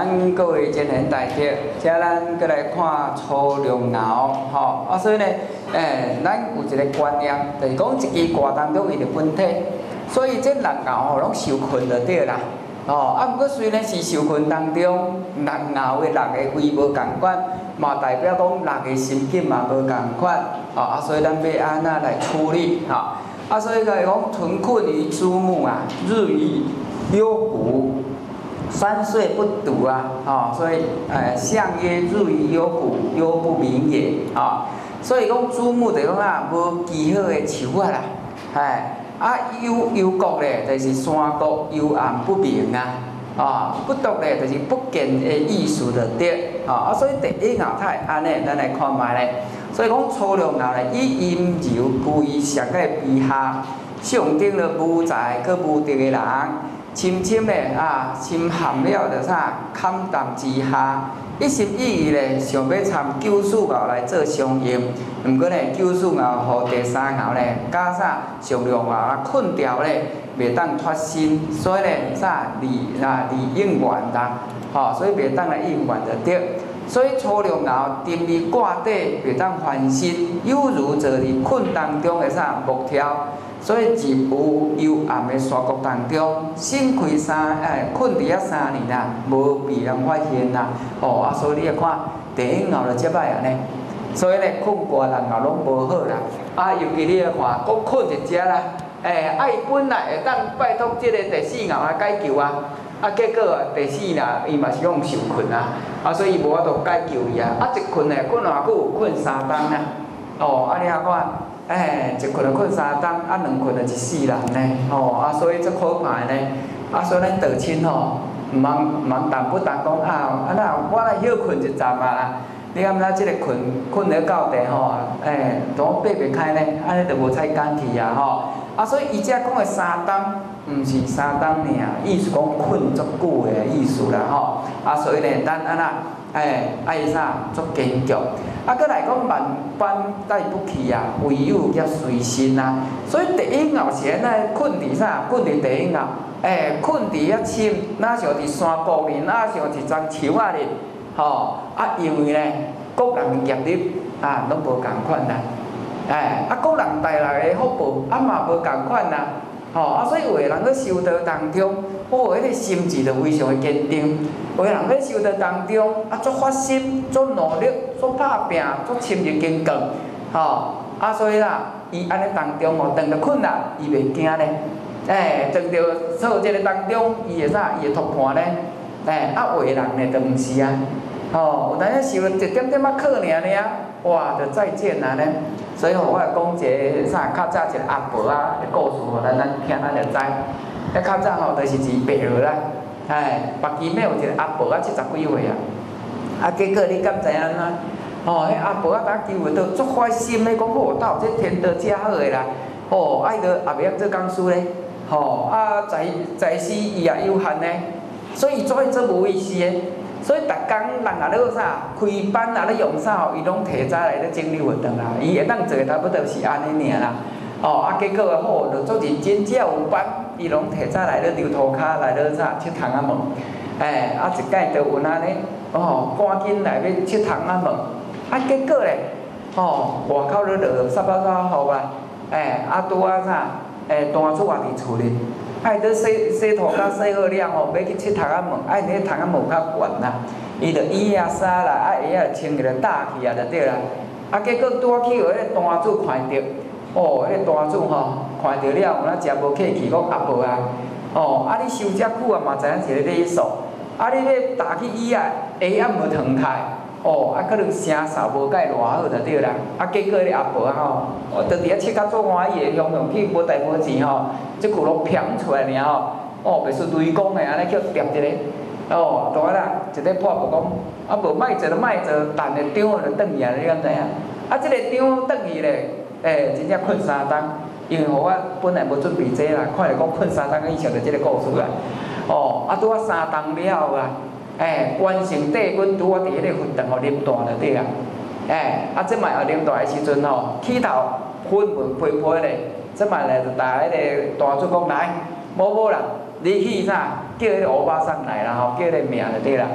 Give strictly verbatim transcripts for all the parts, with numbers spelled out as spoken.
咱各位前贤大德，遮咱过来看初龙爻，吼啊，所以呢，诶，咱有一个观念，就是讲一支卦当中伊的本体，所以这六爻吼拢受困就对啦。哦，啊，不过虽然是受困当中，六爻的六个位无共款，嘛代表讲六个心境嘛无共款，哦啊，所以咱要安怎来处理，吼、哦、啊，所以来讲，屯困于诸木啊，日以忧谷。三岁不读啊，哦，所以，呃，象曰日以忧谷，忧不明也，啊、哦，所以讲诸木就讲啊，无基好的树啊啦，哎，啊幽幽谷咧，就是山谷幽暗不明啊，啊、哦，不读咧，就是不见的意思就对，啊、哦，啊，所以第一爻它是安尼，咱来看卖咧，所以讲初六爻咧，以阴柔故意上个卑下，上顶了无才佮无德的人。深深咧啊，深含了着啥？坎淡之下，一心一意咧，想要参九四爻来做相应。毋过咧，九四爻互第三爻咧，加啥上六爻啊困掉咧，袂当脱身，所以咧啥离啊离应元啦，吼、哦，所以袂当来应元就对。所以初六爻定伫卦底，袂当翻身，有如坐伫困当中的啥木条。所以入有幽暗的山谷当中，身开三哎困伫遐三年啦，无被人发现啦。哦啊，所以你要看第一爻就即摆安尼。所以咧困卦六爻拢无好啦。啊，尤其你要看，搁困一只啦，哎，啊伊本来会当拜托即个第四爻来解救啊，啊结果啊第四啦，伊嘛是讲受困啊，啊所以伊无法度解救伊啊，啊一困咧困偌久？困三冬啦。哦，啊你啊看。哎，一困就困三冬，啊两困就一世人呢，哦啊，所以这可怕呢，啊所以咱道亲吼，毋通毋通淡不淡讲啊，啊那我来休困一站啊啦，你敢知即个困困了到地吼，哎，都爬袂开呢，安尼就无采干去啊吼，啊所以伊遮讲的三冬，毋是三冬尔，意思讲困足久的意思啦吼，啊所以呢，咱安那。哎，爱啥足坚强，啊，搁来讲万般带不起啊，唯有叫随心啊。所以第一爻是安尼困伫啥？困伫第一爻，哎，困伫遐深，哪像伫山谷里，哪像一丛树仔里，吼、啊，因为咧，各人业力啊，拢无共款啦，哎，啊，各人带来的福报啊嘛无共款啦。吼、哦、啊，所以有个人喺修道当中，哦，迄、那个心智就非常的坚定。有个人喺修道当中，啊，足发心、足努力、足打拼、足深入经过，吼、哦、啊，所以啦，伊安尼当中哦，遇到困难，伊袂惊咧。哎，遇到挫折当中，伊会啥？伊会突破咧。哎，啊，有个人咧，就毋是啊。哦，有当时修一点点仔课尔尔，哇，就再见啦咧。所以吼，我来讲一个啥？较早一个阿婆啊，故事，互咱咱听咱就知。迄较早吼，就是一白鹅啦，哎，北京尾有一个阿婆啊，七十几岁啊，啊，结果你敢知影怎？哦，迄阿婆啊，打机会都足开心咧，讲哦，到这天道真好个啦，哦，啊，伊着也袂晓做工事咧，吼，啊，在在世伊也有限咧，所以做做无意思诶。所以，逐工人啊，咧啥开班啊，咧用啥吼，伊拢提早来咧整理活动啦。伊会当做差不多是安尼尔啦。哦，啊，结果好，就做认真，只要有班，伊拢提早来咧溜涂骹，来咧啥佚窗仔问。哎，啊，一届就有安尼，哦，赶紧来要佚窗仔问。啊，结果咧，哦，外口咧落沙巴沙雨啊，哎，啊，拄啊啥，哎，单厝也伫厝里。爱得洗洗涂骹洗好了吼，要去佚窗仔门，爱迄窗仔门较悬啦，伊着衣啊衫啦，啊鞋啊穿起来搭去啊，就对啦。啊，结果拄啊去互迄个单主看着，哦，迄个单主吼看着了，有哪诚无客气，讲阿婆啊，哦，啊你收遮久啊嘛，知影是咧礼数，啊你要搭去衣啊鞋啊无脱开，哦，啊可能声扫无解偌好就对啦。啊，结果迄个阿婆啊吼，哦，就伫遐佚甲做欢喜，用用去无代无志吼。即句落偏出来尔吼，哦，袂输雷公诶，安尼叫叠一个，哦，大啦，一个破布讲，啊无卖做就卖做，等下张就转去啊，你敢知影？啊，即、这个张转去咧，诶、欸，真正困三冬，因为我本来无准备这啦，看来讲困三冬以前就即个故事啦，哦，啊拄啊三冬了啊，诶、欸，完成帝君拄啊伫迄个坟场吼啉大就对啊，诶、欸，啊即摆后啉大诶时阵吼，起头昏昏配配咧。即摆咧就打迄个大主讲来，某某人，你去啥？叫迄个欧巴桑来啦吼，叫迄个名就对啦。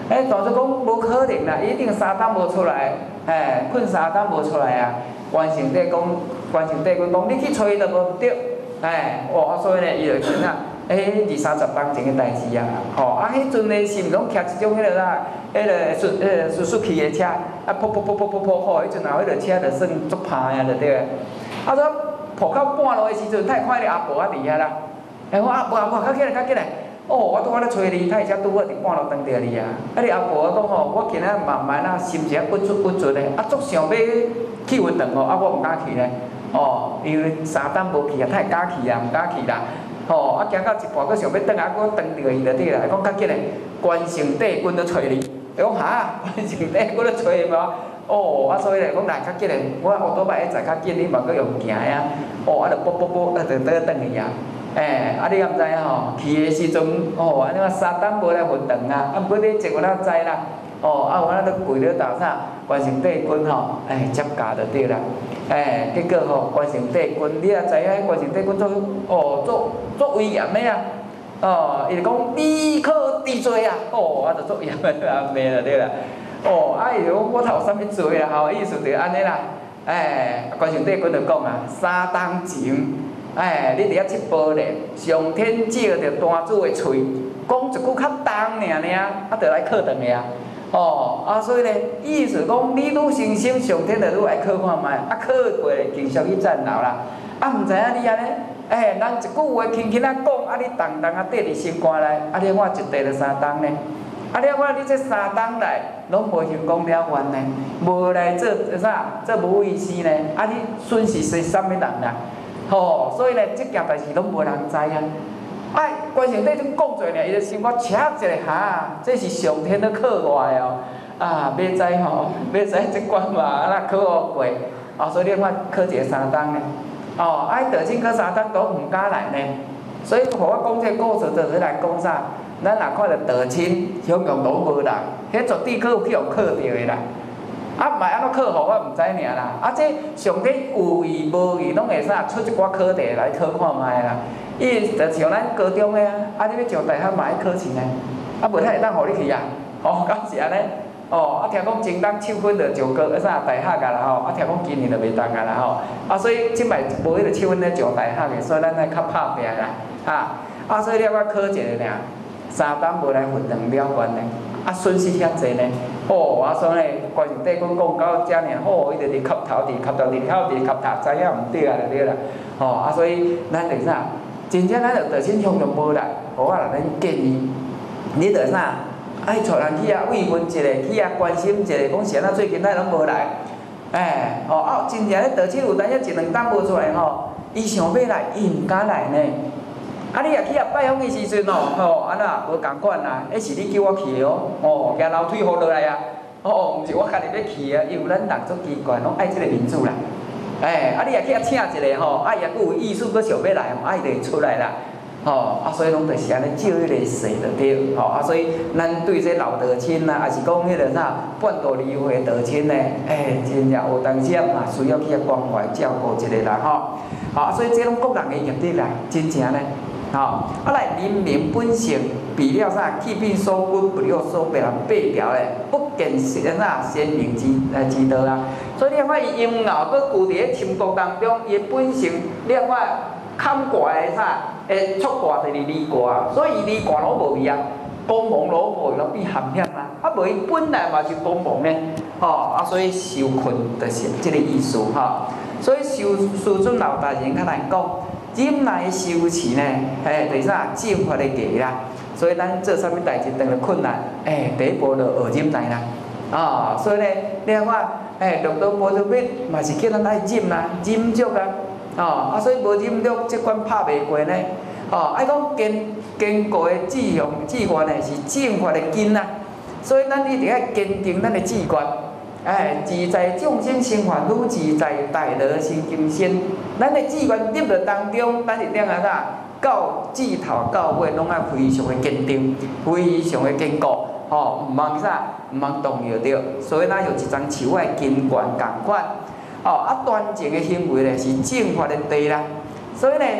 哎，当作讲无可能啦，一定三档无出来，哎，困三档无出来啊。关圣帝讲，关圣帝君讲，你去找伊就无对，哎，哦，所以呢，伊就讲啊，哎，二三十当前的代志啊，吼，啊，迄阵呢是毋拢骑一种迄个啦，迄个速，迄个速速去的车，啊，噗噗噗噗噗噗，吼，迄阵后迄个车就算足歹啊，就对啊。啊，说跑到半路的时阵，太快咧，阿婆啊伫遐啦，哎，我阿婆阿婆，较起来，较起来。哦，我拄仔咧找你，他才拄好伫半路等着你啊！啊，你阿婆讲吼，我今仔慢慢啊，心情郁卒郁卒咧，啊，足想要去运动哦，啊，我毋敢去咧，哦，因为三档无去啊，太敢去啊，毋敢去啦，吼，啊，行到一半，佫想要转啊，佫等着伊就对啦，讲较紧咧，关圣帝君咧找你，伊讲哈，关圣帝君咧找伊无？哦，啊，所以咧讲来较紧咧，我乌多摆一载较紧，你嘛佫用行啊，哦，啊，就啵啵啵，啊，就倒转去啊。哎，啊，你敢知吼？去的时阵，哦，安尼话三档无来运动啊，啊，毋过你一我哪知啦？哦，啊，我那都跪咧头啥？关圣帝君吼，哎，接驾就对啦。哎，结果吼，关圣帝君，你也知影，关圣帝君做哦，做做威严的啊。哦，伊就讲你可治罪啊，哦，啊，就做严的安尼就对啦。哦，啊，伊就讲我头啥物罪啦？吼，意思就安尼啦。哎，关圣帝君就讲啊，三当前。哎，你伫遐七步咧，上天借着单子的喙，讲一句较重尔尔，啊，就来考顿个啊。哦，啊，所以咧，意思讲你愈诚心，上天就愈爱考看卖，啊，考过继续去赞劳啦。啊，毋知影你安尼，哎，人一句话轻轻啊讲，啊，你重重啊缀伫心肝内，啊，你我一地就三档呢。啊，了我你这三档来，拢无成功了完呢，无来做啥，做无意思呢？啊，你损失是啥物人啦？吼，所以咧，即件代志拢无人知啊。哎，关圣帝君讲做呢，伊就想我请一个哈，这是上天咧考我的哦。啊，要知吼，要知即关嘛，啊那考我过，啊，所以你看考一个三档呢。哦，哎，得进考三档都毋敢来呢。所以，互我讲这个故事，就是来讲啥？咱若看到得亲，享用都无人，迄绝对可有去互考着的啦。啊，毋系安怎考互我毋知尔啦。啊，这上天有意无意拢会啥出一寡考题来考看卖啦。伊就像咱高中的啊，啊，你要上大学嘛爱考试呢。啊，无他会当互你去啊。哦，敢是安尼。哦，啊，听讲前当七分就上高啥大学啊啦吼。啊，听讲今年就袂当啊啦吼。啊，所以即摆无迄个七分咧上大学的，所以咱爱较拍拼啦。啊，啊，所以了我考一个尔，三档无来运动了完呢。啊，损失遐济呢。哦，啊，所以咧，关圣帝君讲到遮尔，好，伊就伫磕头，伫磕头，伫头，伫磕头，知影毋对啊，就对啦。哦，啊，所以咱就啥，真正咱就得先向用无力，互我来咱建议，你着啥，爱带人去啊慰问一下，去啊关心一下，讲是安怎最近咱拢无来。哎，哦，啊，真正咧得手有当一一两档无出来吼，伊想要来，伊毋敢来呢。啊，你若去啊拜访的时阵哦，吼，安那无共款啦，迄是你叫我去的哦，哦，举楼梯扶落来啊，哦，毋是我家己要去啊，因为咱人足奇怪，拢爱即个民主啦。哎，啊，你若去啊请一个吼，啊，也佫有意思，佫想要来，啊，伊就会出来啦。吼，啊，所以拢就是安尼照迄个势就对，吼，啊，所以咱对这老德亲啦，也是讲迄个啥半途离婚的德亲呢，哎，真正有当时啊需要去啊关怀照顾一下啦，吼，啊，所以这拢个人的业力啦，真正呢。吼，啊来人民本性，比了啥？气变所归，不了所变，八条咧，不见是啥先明之呃之道啊。所以你看伊阴熬搁居伫咧深国当中，伊本性你看坎卦的啥？诶，触卦就是离卦，所以伊离卦拢无味啊。光芒老婆拢变含险啦，啊无伊本来嘛是光芒呢，吼啊，所以受困就是即个意思吼。所以受师尊老大人较难讲。忍耐修持呢，哎，就是啥正法的艺啦。所以咱做啥物代志，当了困难，哎，第一步就学忍耐啦。啊、哦，所以呢，你看，哎，六道无着灭，嘛是叫咱爱忍啦，忍足啊。哦，啊，所以无忍足，即关拍袂过呢。哦，爱讲坚坚固的志向志愿呢，是正法的根啊。所以咱一定要坚定咱的志愿。哎，自在众生生烦恼，自在大乐生金身。咱的志愿入到当中，咱一定啊啥，到至头到尾拢爱非常的坚定，非常的坚固，吼，毋通啥，毋通动摇着。所以咱用一张树的根源共款，哦，啊，端正的行为咧是正法的地啦。所以呢，咱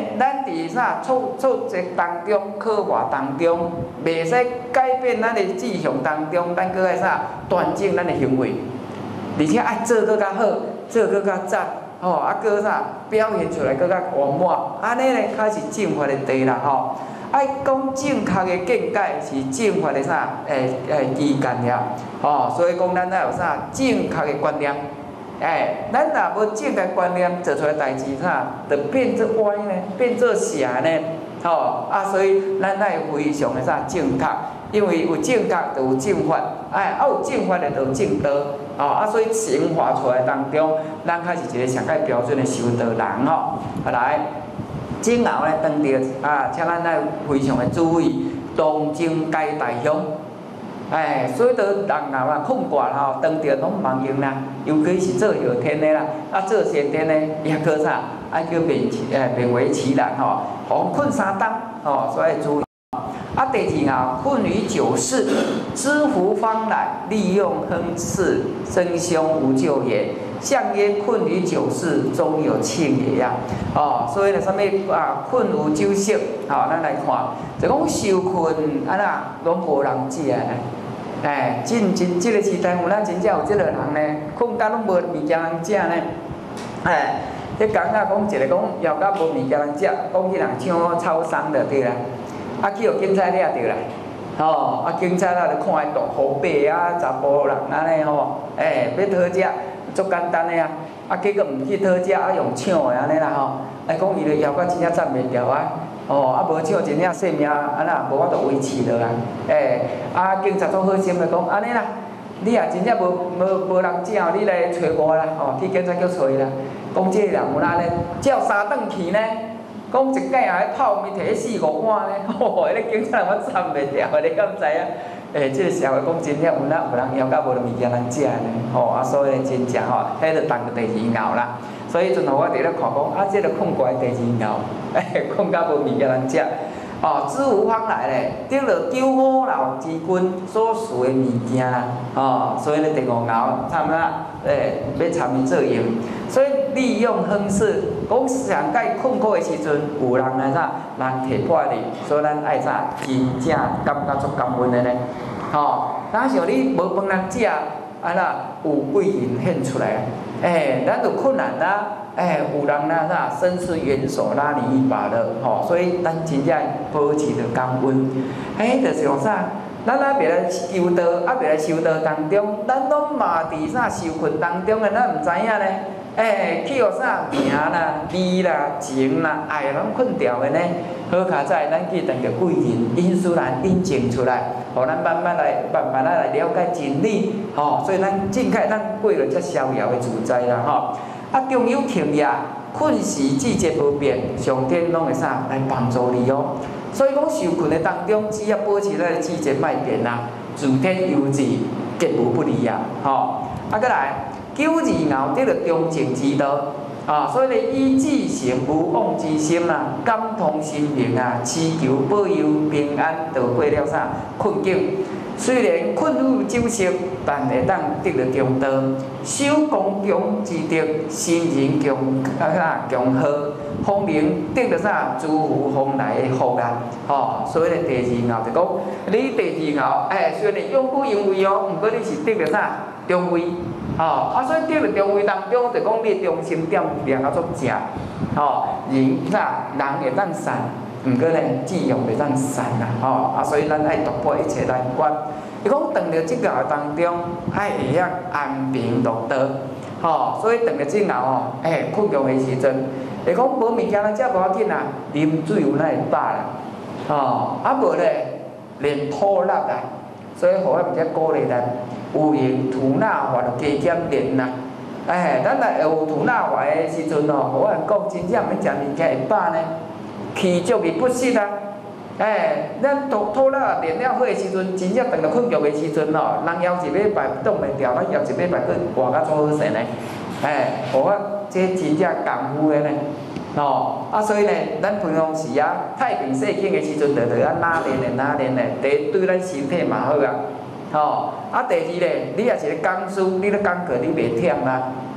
伫啥挫挫折当中、考验当中，袂使改变咱的志向当中，咱搁爱啥端正咱的行为，而且爱做搁较好，做搁较赞，吼、哦，啊搁啥表现出来搁较圆满，安尼咧才是正法的地啦，吼、哦。爱讲正确的见解是正法的啥？诶诶，基干了，吼、哦，所以讲咱要有啥正确的观念。哎，咱若无正确观念，做出来代志啥，就变做歪呢，变做邪呢，吼、哦、啊，所以咱爱非常的啥正确，因为有正确就有正法，哎，啊有正法的就有正道，哦啊，所以显化出来当中，咱才是一个上界标准的修道人吼。好来，正后咧，当着啊，请咱爱非常的注意，东正街大乡。哎，所以到人后啦，控挂吼，当着拢忙用啦，尤其是做药天的啦，啊做先天的，也搁啥，爱叫勉其诶勉为其难吼，互困三当吼，所以注意。啊，第二啊，困于酒肆，知福方来，利用亨赐，真凶无救也。相曰：困于酒肆，终有庆也呀。哦，所以咧，啥物啊？困于酒色，吼、哦，咱来看，就讲受困啊啦，拢无人食咧。哎，真真即个时代有咱真正有即个人呢，困到拢无物件人食呢。哎，迄讲啊，讲一个讲要到无物件人食，讲迄人抢超商就对啦。啊，去互警察抓着啦，吼、啊警察啊就看伊大虎背啊，查甫人安尼吼，哎要讨食，足简单的啊，啊结果毋去讨食，啊用抢的安尼啦吼，哎讲伊就腰到真正站袂牢啊，哦啊无抢真正性命安那无法度维持落啊，哎啊警察足好心的讲安尼啦，你若真正无无无人证，你来找我啦，吼、哦、去警察局找伊啦，讲即个人有安尼，照三顿去呢。讲一盖啊，泡面摕四五碗呢，吼！迄个警察我站袂牢，你敢知影？诶，即、这个社会讲真正有哪有人枵到无物件通食呢？吼啊，所以真正吼，迄就当个第二熬啦。所以阵互我伫咧看讲，啊，即、这个困过第二熬，诶，困到无物件通食。哦，知无方来咧，得了九五老之君所属的物件啦。哦，所以咧第五熬参啦，诶，要参与做用。所以利用亨赐，讲上界困苦的时阵，有人来啥，人提破你，所以咱爱啥，真正感觉足感恩的呢。吼、哦，哪像你无饭通食，啊那有贵人现出来，诶、欸，咱有困难啦，诶、欸，有人啦啥，伸出援手拉你一把的，吼、哦，所以咱真正保持着感恩，诶、欸，就是讲啥？咱啊别来修道，啊别来修道当中，咱拢嘛伫啥受困当中的，咱毋知影呢。诶，去互啥名啦、利啦、情啦、爱拢困掉的呢？好卡在咱去等个贵人因素来引证出来，互咱慢慢来、慢慢来来了解真理，吼、哦，所以咱正确咱过了才逍遥的自在啦，吼、哦。啊，终有停夜，困时季节无变，上天拢会啥来帮助你哦。所以讲受困的当中，只要保持咱的季节莫变啦，自天有志，吉无不离啊，吼、哦。啊，再来。九二后得了中正之道，啊，所以咧以志成无妄之心啊，感通心灵啊，祈求保佑平安，度过了啥困境。虽然困于酒色，但会当得到中道，守公共之德，心人强啊啥强好，方能得到啥诸福风来的福啊！吼，所以咧第二后就讲，你第二后，哎，虽然永不永为哦，毋过你是得到啥中位。吼、哦，啊，所以得了中位当中，就讲你的中心点量啊足正，吼、哦，人啥人会当善，毋过咧志向袂当善啦，吼、哦，啊，所以咱爱突破一切难关。伊讲当着即个当中，爱会晓安平乐道，吼、哦，所以当着即后吼，诶、欸，困穷的时阵，会讲无物件通食无要紧啊，啉水有哪会饱啦，吼、哦，啊无咧连吐力啊，所以互我毋则鼓励咱。有用吐纳法就加减练啦，哎，咱若有吐纳法的时阵哦，互人讲真正免食物件会饱呢，气足而不失啊，哎，咱吐吐纳练了好的时阵，真正当着困局的时阵哦，人枵一礼拜挡袂牢，咱枵一礼拜佫活甲足好势呢，哎，互我这真正功夫的呢，哦，啊，所以呢，咱平常时啊，太平世境的时阵，就着啊哪练的哪练的，第一对咱身体嘛好啊。吼、哦，啊，第二咧，你也是咧讲书，你咧讲课，你袂忝啦，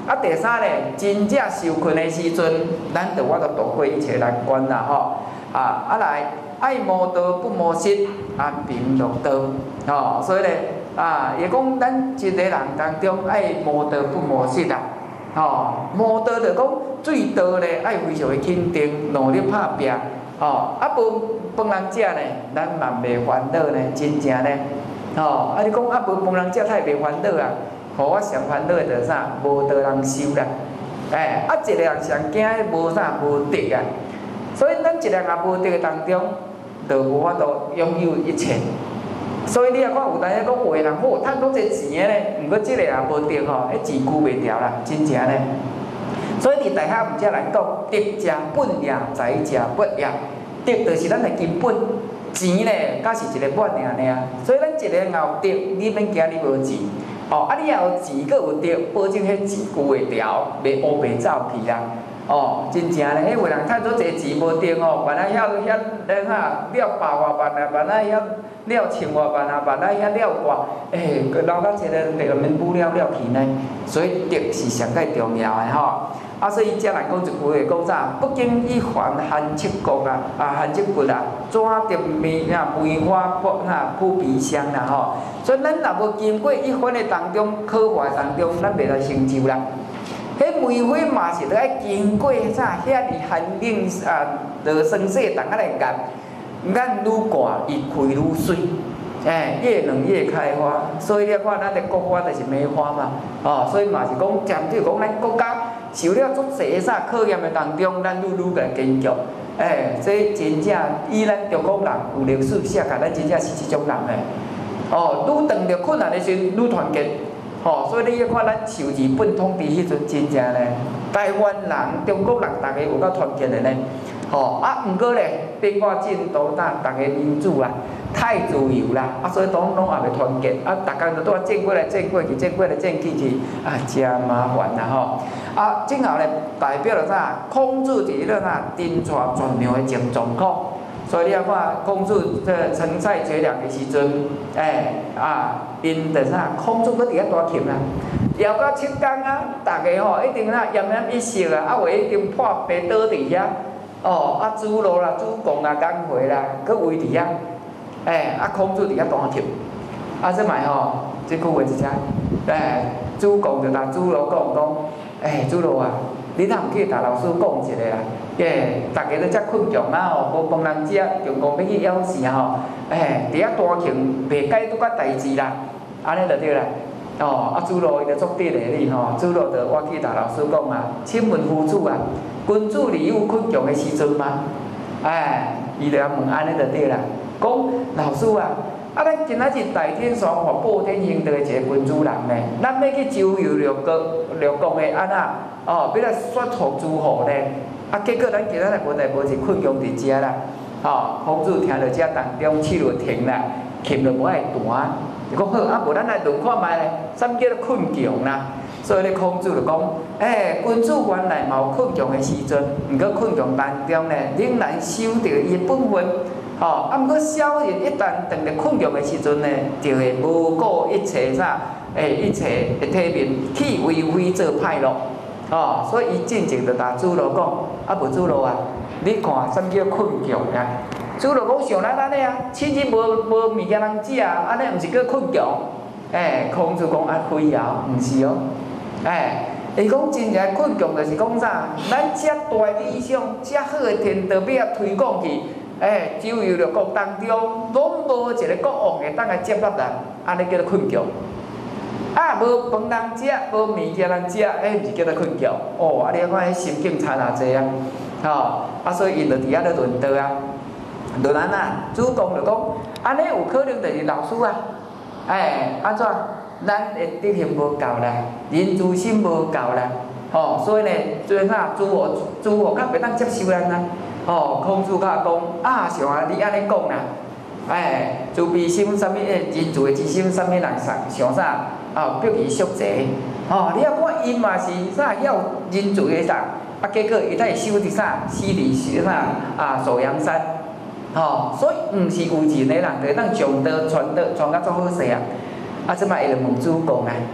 啊，第三咧，真正受困的时阵，咱着我着度过一切难关啦吼。啊，啊来，爱摩道不摩失，安贫乐道。吼，所以咧，啊，也讲咱一个人当中爱摩道不摩失啦。吼，摩道着讲最道咧，爱非常的肯定，努力打拼。吼，啊无饭人食呢，咱嘛袂烦恼呢，真正呢。吼，啊你讲啊无饭人食，太袂烦恼啊。互我上烦恼的着啥？无道人修啦。哎，啊一个人上惊无啥无德啊。所以咱一个人也无德当中，就无法度拥有一切。所以你也看有当时讲有个人好，趁到这钱的咧，毋过即个也无德吼，迄钱顾袂牢啦，真正咧。所以伫大学毋则人讲，德者本也，财者不也。德就是咱的根本，钱咧，才是一个本尔尔。所以咱一个人有德，你免惊你无钱。哦，啊，你也有钱，阁有德，保证迄钱顾会牢，袂乌白走去啦。哦，真正咧，迄有人趁做侪钱无德哦，万啊遐遐咱哈了百外万啊，万啊遐了千外万啊，万啊遐了偌，诶，佮留到一个人就免不了了去呢。所以德是上介重要的吼。啊，所以遮来讲一句话，讲啥？不经意还寒七骨啊，啊寒七骨啊，怎得梅啊梅花扑啊扑鼻香啦吼。所以咱若无经过一番的当中考验当中，咱袂来成就啦。迄梅花嘛是得爱经过啥？遐哩寒冷啊，落霜雪冻啊来干，眼愈寒伊开愈水。哎，越冷越开花，所以你看咱的国花就是梅花嘛，哦，所以嘛是讲，针对讲咱国家受了足侪啥考验的当中，咱愈愈个坚强。哎，这真正以咱中国人有历史写下，咱真正是这种人诶。哦，愈遇着困难的时阵愈团结，哦，所以你要看咱受日本统治迄阵，真正咧，台湾人、中国人，大家有够团结的呢。哦，啊，毋过咧，变化进度大，大家民主啊。太自由啦，啊，所以拢拢也袂团结，啊，逐工都拄啊战过来战过去，战过来战去去，啊，真麻烦啦吼。啊，正好咧代表了啥？孔子伫咧啥？丁带全苗的情状况。所以你要看孔子这陈蔡绝粮的时阵，哎啊，因着啥？孔子搁伫遐大琴啊，摇到七工啊，大家吼一定啦奄奄一息啊，啊，话一定破病倒伫遐。哦，啊，主路啦、主公啦、工会啦，搁围伫遐。哎，啊，孔子伫遐弹琴，啊，即卖吼，即句话一只，哎，主公就甲主路讲讲，哎，主路啊，你若毋去甲老师讲一下啦，耶，逐家都遮困强啊吼，无饭人食，强讲要去枵啥吼，哎，伫遐弹琴袂解拄甲代志啦，安尼就对啦。哦，啊，主路伊就作对咧哩吼，主路就我去甲老师讲啊，请问夫子啊，君主里有困强的时阵吗？哎，伊就问安尼就对啦。讲老师啊，啊，咱今仔日大天双法报天行道的一个君主人呢，咱要去周游六国六国的安那，哦，要来说服诸侯呢，啊，结果咱今仔日无代无志困强伫遮啦，哦，孔子听到遮当中气就停啦，琴就无爱弹，就讲好，啊，无咱来论看卖咧，啥物叫做困强啦？所以咧，孔子就讲，诶、欸，君主原来嘛有困强的时阵，毋过困强当中呢，仍然守着伊本分。哦，啊，毋过小人一旦当着困强的时阵呢，就会无顾一切啥，诶，一切的体面，去为非做歹咯。哦，所以伊进前就甲主路讲，啊，无主路啊，你看啥物叫困强啊？主路讲上咱安尼啊，亲戚无无物件通食啊，安尼毋是叫困强？诶、欸，孔子讲啊，非啊，毋是哦。诶、欸，伊讲真正困强就是讲啥？咱遮大理想，遮好的天道要推广去。哎，周游六国当中，拢无一个国王会当来接纳咱，安尼叫做困强。啊，无饭人食，无物件人食，哎，毋是叫做困强。哦，啊，你看迄心境差偌济啊，吼、哦，啊，所以因就伫遐咧论道啊，论安啊，主公就讲，安尼有可能就是老师啊，哎，安怎？咱的德行无够啦，人之心无够啦，吼、哦，所以呢，做啥？诸侯诸侯较袂当接受咱啊。哦，孔子甲讲啊，像啊，你安尼讲啦，哎，自卑心啥物诶，人自之心啥物人上像啥？哦，表仪宿贼。哦，你啊看伊嘛是啥要人自诶啥？啊，结果伊才会守伫啥？死伫啥啊？寿阳山。哦，所以毋是有钱诶人，就当上道传道传甲足好势啊。啊，即摆伊就问主公啊，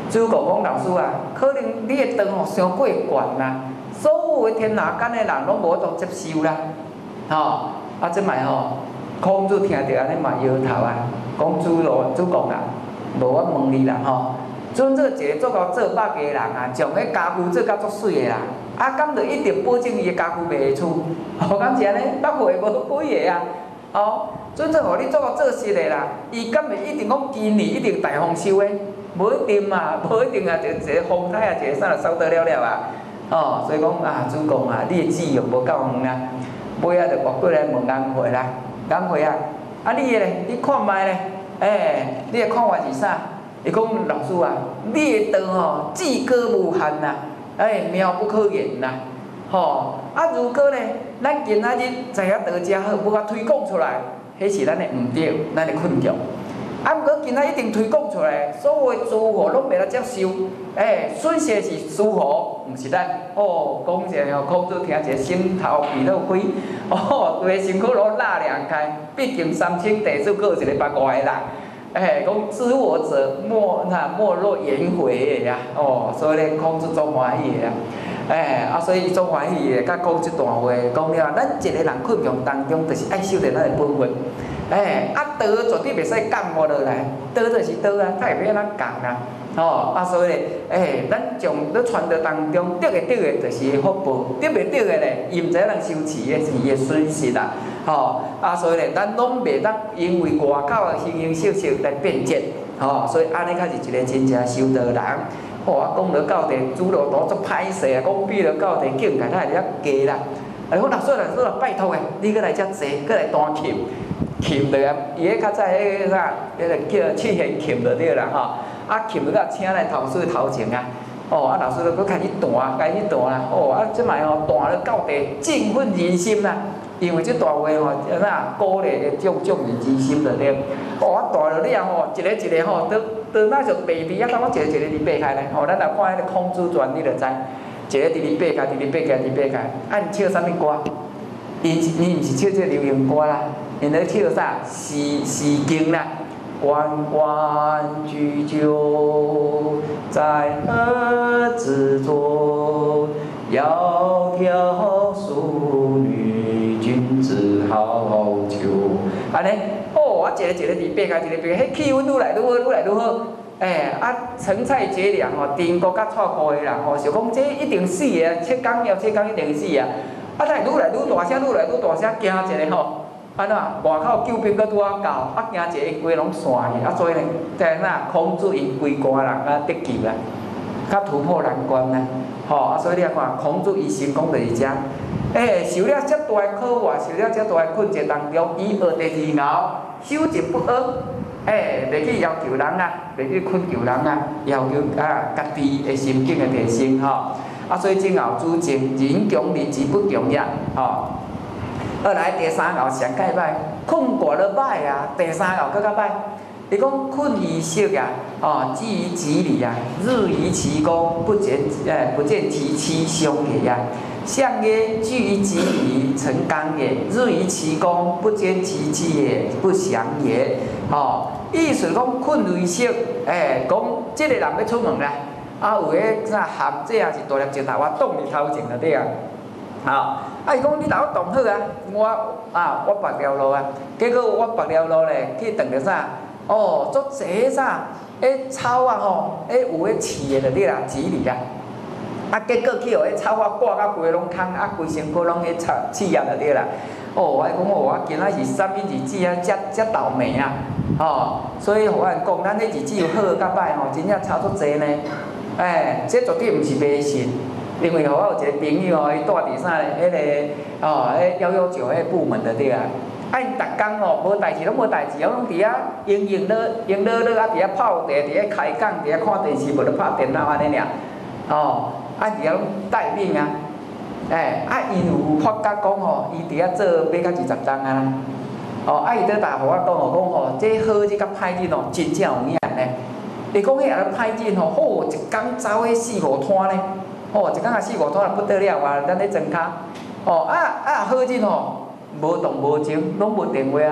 主讲讲老师啊，可能你的肠吼伤过悬啦，所有的天下间的人拢无当接受啦，吼、哦，啊，即摆吼，孔子听着安尼嘛摇头啊，讲主咯，主讲啦，无我问你啦吼，准做一个做到做肉嘅人啊，将迄家具做甲足水的啦，啊，敢着一定保证伊的家具袂会出，吼，敢是安尼，肉会无几个啊，哦，准做互你做到做实的啦，伊敢会一定讲今年一定大丰收的？无一定嘛，无一定啊，就一个风台啊，一个啥就扫得了了啊。哦，所以讲啊，主公啊，你的志愿无够远啊，尾仔就活过来问颜回啦，颜回啊，啊你的咧，你看卖咧，诶、欸，你的看法是啥？伊讲老师啊，你的道吼至高无限呐，诶、欸，妙不可言呐，吼、哦，啊如果咧，咱今仔日知影道遮好，无法推广出来，迄是咱的毋对，咱的困局。啊，毋过今仔一定推广出来，所有的诸侯拢袂来接受。诶、欸，损失是诸侯，毋是咱。哦，讲者吼，孔子听者心头鼻都开。哦，规个身躯拢拉凉开。毕竟三清地主阁有一个八外的人。诶、欸，讲知我者莫那莫若颜回的呀。哦，所以咧，孔子足欢喜的呀。诶、欸，啊，所以足欢喜的，甲讲即段话，讲了，咱一个人困境当中，就是爱守着咱的本分。诶、欸，啊，道绝对袂使降无落来，道就是道啊，它会要安怎降啊？哦，啊，所以咧，诶、欸，咱从咧传道当中得的得的，就是福报；得袂得的咧，伊毋知影人修持的是伊的损失啦。哦，啊，所以咧，咱拢袂当因为外口的形形色色来变节。哦，所以安尼才是一个真正修道人。哦，啊，讲到到地，主路途足歹势啊，讲比了到地境界，他会了加啦。哎，我老师老师拜托诶，你过来遮坐，过来弹琴。琴着啊，伊迄较早迄个啥，迄个叫七弦琴就对啦吼。啊，琴就甲请来头水头前啊。哦，啊老师就搁开始弹，开始弹啦。哦，啊即摆吼弹了到地，振奋人心啦。因为即段话吼，啥鼓励的种种人之心就对。哦，啊弹了了吼，一个一个吼，都都那就白皮啊，当我一个一个伫爬开咧。吼，咱来看迄个孔子传，你就知，一个伫伫爬开，伫伫爬开，伫爬开。啊，因唱啥物歌？因因毋是唱这流行歌啦。因咧唱啥？诗诗经啦，关关雎鸠，在河之洲。窈窕淑女，君子好逑。安尼，哦，啊，一个一个伫爬开，一个爬开，迄气氛愈来愈好，愈来愈好。诶、欸，啊，陈蔡结梁吼，陈国甲蔡国的人吼，想讲这一定死的，七天要七天一定死啊！啊，但愈来愈大声，愈来愈大声，惊一个吼。安怎？外口救兵搁拄啊到，啊惊一个伊规拢散去，啊所以呢，在那孔子因规家人啊得救啊，较突破难关啦，吼、哦、啊所以你啊看，孔子伊成功就是遮，诶、欸、受了遮大的考验，受了遮大的困境当中，伊学第二后，守志不阿，诶、欸、袂去要求人啊，袂去困求人啊，要求啊家己的心境的提升吼、哦，啊所以今后主正人强人智不强也，吼、哦。二来第三爻上介歹，困过了歹啊，第三爻更较歹。伊讲困于色啊，哦，至于己理啊，日于其功，不见诶不见其妻兄也呀。象曰：居于己理，成刚也；日于其功，不见其妻也，不祥也。哦，意思讲困于色，诶，讲即个人要出门啦，啊有迄啥含这也是大粒石头啊，挡伫头前就对啊。好、哦，啊伊讲你头动好啊，我啊我别条路啊，结果我别条路咧去撞着啥？哦，足济啥？迄草啊吼，迄有迄刺的就对啦，籽哩啊。啊，结果去互迄草啊挂到规个拢空，啊规身躯拢迄草刺啊就对啦。哦，我讲哦，我今仔是啥物日子啊？遮遮倒霉啊！哦，所以互我讲，咱迄日子有好甲歹吼，真正差足济呢。诶、欸，这绝对毋是迷信。因为吼，我有一个朋友哦，伊住伫啥咧？迄、那个哦，迄幺幺九迄部门的对啊。啊，因逐工哦，无代志拢无代志，拢伫遐用用乐用乐乐啊，伫遐泡茶，伫遐开讲，伫遐看电视，无咧拍电脑安尼尔。哦，啊，伫遐拢待命啊。诶、欸，啊，因有发觉讲吼，伊伫遐做买到二十档啊。哦，啊，伊在大互我讲吼，讲吼，这好这甲歹日哦，真正有影呢。伊讲迄个歹日吼，好一工走迄四五摊呢。哦，一工啊四五摊就不得了啊！咱咧装卡，哦啊啊好日吼，无动无静，拢无电话啊，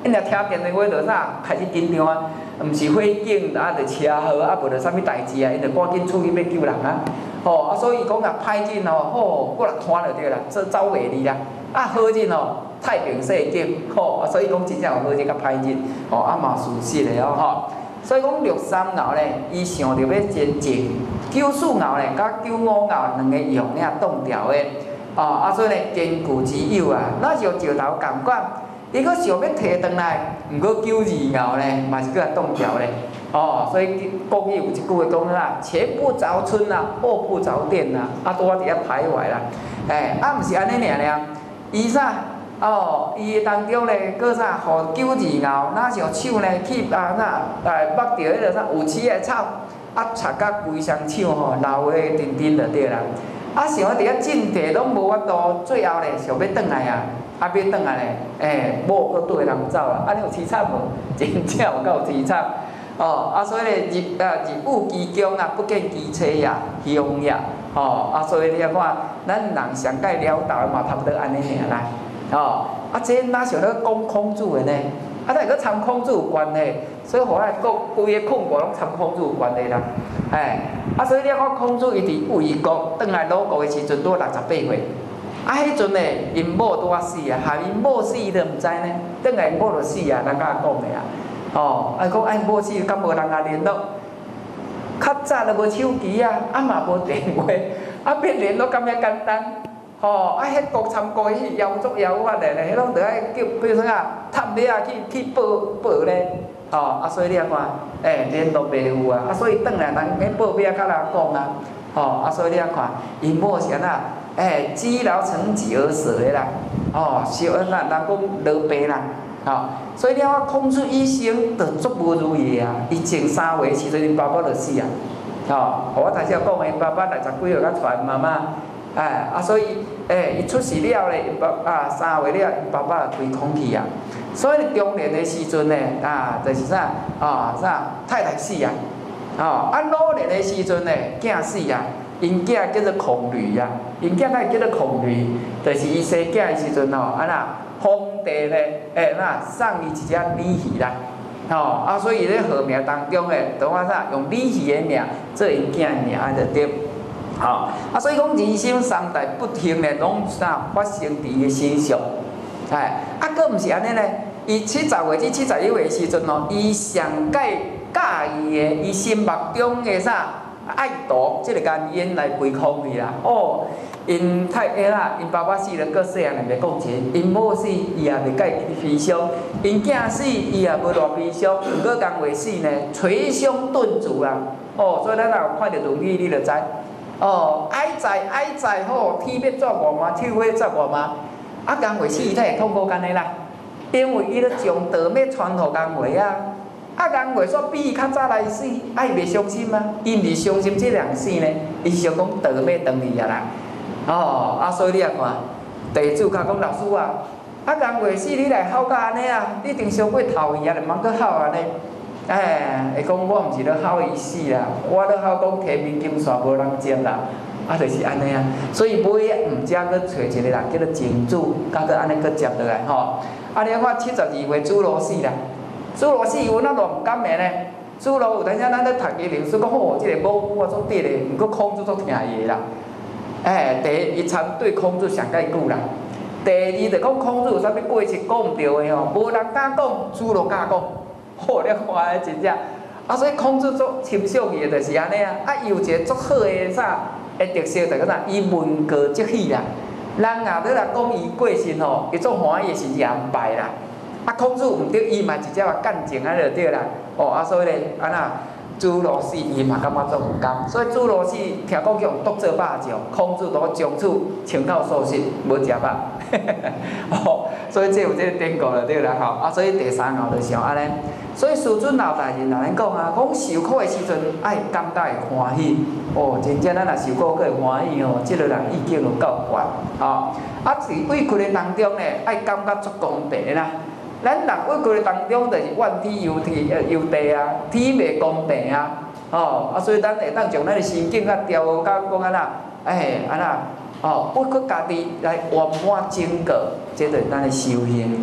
因若听电话就啥开始紧张啊，毋是火警啊，就车祸啊，无就啥物代志啊，因就赶紧出去要救人啊。哦，啊，所以讲啊，歹阵哦，吼，过来看就对啦，这走袂离啦。啊，好阵哦，太平盛景，吼，啊，所以讲真正有好阵甲歹阵，吼，啊嘛事实的哦，吼。所以讲六三爻咧，伊想着要真静；九四爻咧，甲九五爻两个用领动调的，哦，啊，所以咧坚固之友啊，那就石头共款。伊佫想要摕转来，毋过九二爻咧，嘛是佫动调咧。哦，所以国语有一句话讲啦，前不着村啊，后不着店啊，啊拄啊伫遐徘徊啦。哎，啊毋是安尼尔尔，伊啥？哦，伊当中咧，搁啥？互九二爻，哪像手呢去啊啥？哎，剥着迄个啥有刺的草，啊插甲规双手吼，老的沉沉就对啦。啊，想要伫遐种地拢无法度，最后咧想要转来啊。啊，要转来咧，诶，某搁对人走啦，安尼有凄惨无？真正有够凄惨。哦，啊，所以咧，日啊日务其中啊，不见其车也，凶也。哦，啊，所以你啊看，咱人上界了道嘛，差不多安尼尔啦。哦，啊，这哪想咧讲孔子的呢？啊，咱个参孔子有关系，所以互咱国规个控国拢参孔子有关系啦。哎，啊，所以你啊看孔子伊伫魏国转来鲁国的时阵，拄六十八岁。啊，迄阵咧，因某拄啊死啊，下因某死伊都毋知呢，转来因某就死啊，人甲讲的啊。哦，啊讲哎某死，敢无人甲联络？较早都无手机啊，啊嘛无电话，啊要联络敢遐简单？哦，啊迄国参国迄摇足摇法的咧，迄拢着爱叫，比如说啊，探尾啊去去报报咧。哦，啊所以你啊看，诶、欸、联络袂有啊，啊所以转来人迄报尾啊较难讲啊。哦，啊所以你啊看，因某是安那？哎，积劳成疾而死的啦，哦，是安那人讲落病啦，哦，所以了孔子一生就足无如意啊，伊前三回时阵，因爸爸就死啊，哦，我头先讲的，因爸爸六十几岁才传妈妈，哎，啊，所以，哎，伊出世了咧，因爸啊三回了，因爸爸就归空去啊，所以中年的时阵呢，啊，就是啥，啊啥，太太死啊，哦，啊老年的时阵呢，囝死啊。因囝叫做孔吕啊，因囝乃叫做孔吕，就是伊生囝的时阵吼，安那皇帝咧，诶，那送伊一只鲤鱼啦，吼啊，所以咧号名当中诶，都话啥用鲤鱼的名做因囝的名安就对，吼啊，所以讲人生三代不幸咧，拢啥发生伫伊身上，哎，啊，佫毋是安尼咧，伊七十岁至七十一岁时阵吼，伊上介介意的，伊心目中的啥？爱读即个原因来归空去啦。哦，因太下啦，因爸爸死了，搁细汉袂讲钱；因某死，伊也袂介悲伤；因囝死，伊也无偌悲伤。毋过刚月死呢，捶胸顿足啦。哦，所以咱若有看到论语，你就知。哦，哀哉哀哉吼，天要作我嘛，手要作我嘛。啊，刚月死伊才会痛苦干呢啦，因为伊咧将道要传互刚月啊。啊，人月说比伊较早来死，啊伊袂伤心吗？伊毋是伤心即两死呢，伊是想讲道要断去啊啦。哦，啊所以你啊看，地主甲讲老师啊，啊人月死你来孝甲安尼啊，你一定伤过头去啊，就茫搁孝安尼。哎，会讲我毋是咧孝伊死啦，我咧孝讲摕面金线无人接啦，啊就是安尼啊。所以尾啊，毋则搁找一个人叫做井主，甲搁安尼搁接落来吼。啊，你看七十二岁主罗死啦。主罗死有哪偌毋甘的呢？主罗有当时咱咧读伊历史讲吼，即、这个某我做对的，毋过孔子做听伊的啦。哎，第一，伊参对孔子上介久啦。第二，就讲孔子有啥物过失讲毋对的吼，无人敢讲，主罗敢讲。好，你看真正。啊，所以孔子做欣赏伊的就是安尼啊。啊，伊有一个足好的啥的特色，就个啥，伊文过即喜啦。人若要来讲伊过失吼，伊做欢喜的是言败啦。啊，孔子毋对，伊嘛直接话干净安就对啦。哦，啊，所以咧，安那朱罗氏伊嘛感觉做毋甘，所以朱罗氏听讲叫独做肉酱，孔子都将此请到素食，无食肉。哦，所以这有这个典故就对啦吼。啊，所以第三爻就像安尼。所以师尊老大人来讲啊，讲受苦的时阵爱感觉会欢喜。哦，真正咱若受苦，佫会欢喜哦，即、这个人意境就够悬。哦，啊，伫委屈的当中咧，爱感觉足公平啦。咱人委屈的当中，就是怨天尤地呃尤地啊，天袂公平啊，哦啊，所以咱会当将咱的心境甲调到讲安那，哎安那，哦，委屈家己来圆满整个，这就是咱的修行。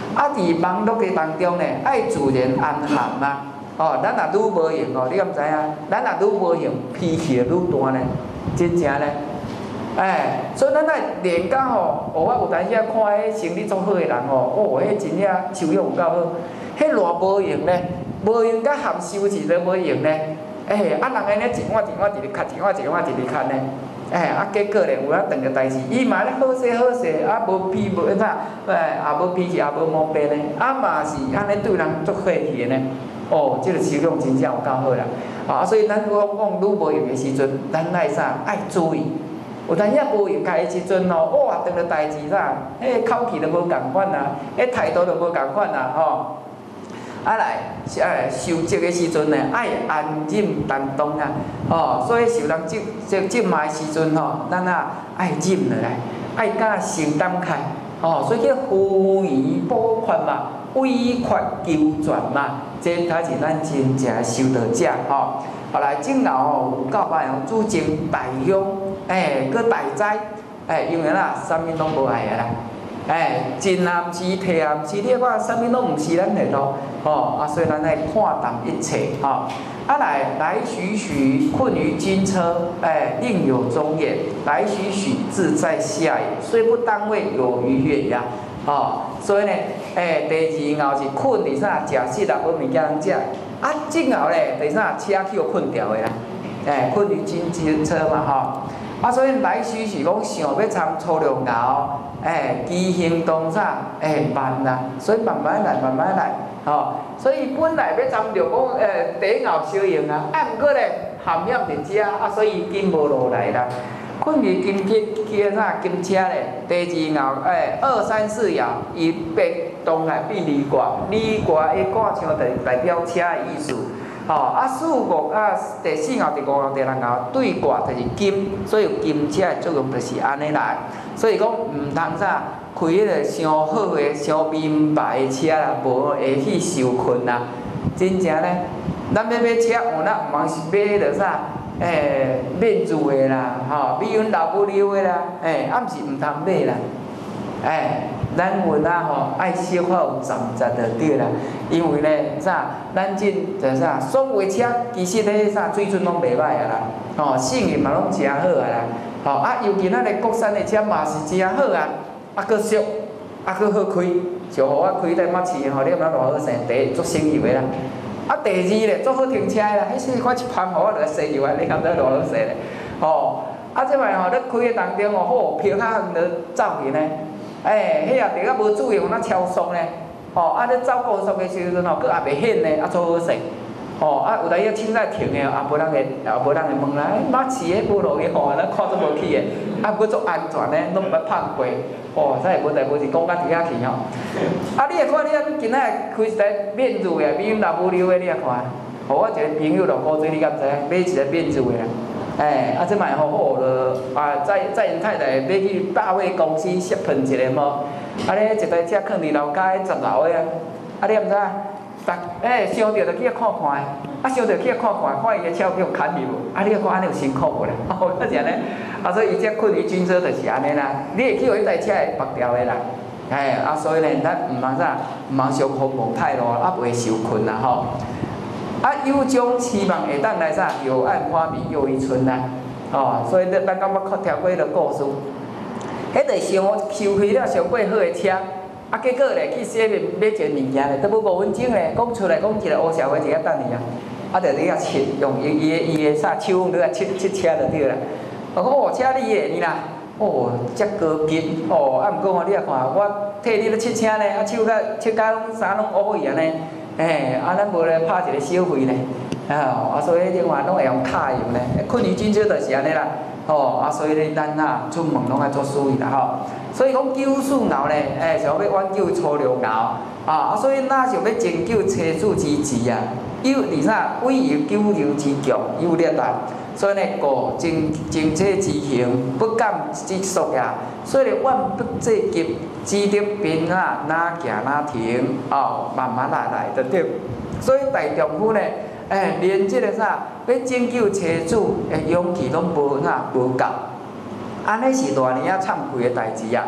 啊，伫忙碌嘅当中呢，爱自然安含嘛。哦，咱若愈无用哦，你敢知影？咱若愈无用，脾气就愈大呢，真正呢。哎，所以咱爱练到吼，哦，我有当时啊看迄生理足好诶人哦，哦，迄真正修养有够好，迄偌无用呢，无用甲含修持都无用呢。哎，啊人安尼一碗一碗直直咳，一碗一碗直直咳呢。哎，啊结果咧有啊长着代志，伊嘛咧好势好势，啊无脾无啥，哎，也无脾气，也无毛病呢，啊嘛是安尼对人足客气呢。哦，即，這个修养真正有够好啦。啊，所以咱讲讲愈无用诶时阵，咱爱啥爱注意。有当时无用开诶时阵哦，哇，长着代志啥，迄口气都无共款啊，迄态度都无共款啊，吼。啊来，诶，受责诶时阵呢，爱安忍担当啊，哦，所以受人责责责骂诶时阵吼，咱啊爱忍落来，爱敢承担开，哦，所以叫扶疑补缺嘛，委屈求全嘛，这才是咱真正修道者吼。后来正后吼有教班用主证大香，诶，搁大斋，诶，因为啦，啥物拢无爱个啦。哎，真啊毋是，摕啊毋是，你看啥物拢毋是咱下路，吼啊，所以咱爱看淡一切，吼。啊来来许许，困于金车，哎，另有终也；来许许，自在下也。虽不当位，有余月呀，吼。所以呢，哎，第二后是困伫啥？食食啊，无物件通食。啊，正后咧，第啥？车去互困掉的啦，哎，困于金车嘛，吼。啊，所以来许是讲想要参初六爻，哎，其行动啥，哎慢啦，所以慢慢来，慢慢来，吼、哦。所以本来要参着讲，诶，第一爻小用啊，啊，毋过咧含险伫遮，啊，所以紧无落来啦。困于金铁去啥金车咧，第二爻，诶，二三四爻，伊北东来变离卦，离卦诶卦象代代表车诶意思。吼、哦、啊，四五啊，第四爻、第五爻、第六爻对卦就是金，所以金车的作用就是安尼来。所以讲毋通啥开迄个伤好的、伤明白的车啦，无会去受困啦。真正咧，咱要买车，哦，咱毋通是买迄个啥，诶，面子的啦，吼，美云老不溜的啦，诶，啊，毋是毋通买啦，诶。咱文啊吼，爱小可有站站就对啦。因为咧啥，咱真就啥，所有车其实咧啥水准拢袂歹啊啦，吼，性能嘛拢真好啊啦，吼啊，尤其咱咧国产的车嘛是真好啊，啊佫俗，啊佫好开，就互我开台马市吼，你毋知偌好势，第一足省油的啦，啊第二咧足好停车的啦，迄时看一旁互我落来省油啊，你敢知偌好势咧？吼，啊即摆吼，咧开的当中哦，好飘较远就走去呢。哎，迄也伫个无注意，往那超速呢，吼、哦，啊，咧走高速的时阵吼，佫也袂显呢，啊，做好势，吼、哦，啊，有当伊凊彩停的，也无人会，也无人会问啦，马市迄无路去吼，咱看都无去的，啊，佫足安全呢，拢毋捌碰过，哦，再会无代无志讲到伫遐去吼，啊，你会看你啊，今仔开一台面子的，比阮老母溜的，你也看，互我一个朋友落古水，你敢知？买一个面子的。哎，啊，即摆好好了，啊，载载因太太要去大卫公司摄喷一个无，啊咧一台车囥伫楼骹十楼的啊，啊你毋知啊？逐哎想着就去遐看看的，啊想着去遐看看，看伊个车叫牵去无？啊你看安尼有辛苦无咧？哦，就是安尼，啊所以伊只困于军车就是安尼啦，你会去互迄台车会拔掉的啦，哎，啊所以咧咱毋通啥，毋通伤风望太路，啊袂受困啦吼。啊，有种期望会当来啥？柳暗花明又一村啦，哦，所以咱咱感觉看听过迄个故事，迄个想收开了上过好的车，啊，结果咧去洗面买一个物件咧，都无五分钟咧，讲出来讲一个乌社会一个等伊啊，啊，就你遐切用伊伊个伊个啥手你遐切切车就对啦，我讲哦，车你个你啦，哦，遮高级，哦，啊，毋过吼你啊看，我替你咧切车咧，啊，手甲切甲拢衫拢乌去安尼。哎，啊，咱无咧拍一个小费咧，啊，啊，所以另外拢会用卡用咧，困于军车就是安尼啦，吼，啊，所以咧咱啊出门拢爱做注意啦，吼，所以讲九四爻咧，哎，想要挽救初六爻，啊，啊，所以哪想要拯救车主之志啊，有而啥委以九流之强，有力啊，所以呢，故精精车之行，不敢之速呀，所以咧万不济急。只得边啊，哪行哪停，哦，慢慢来来就对。所以大丈夫呢，哎，连这个啥，要拯救车主，诶，勇气拢无啥无够，安尼是大年仔惭愧的代志啊。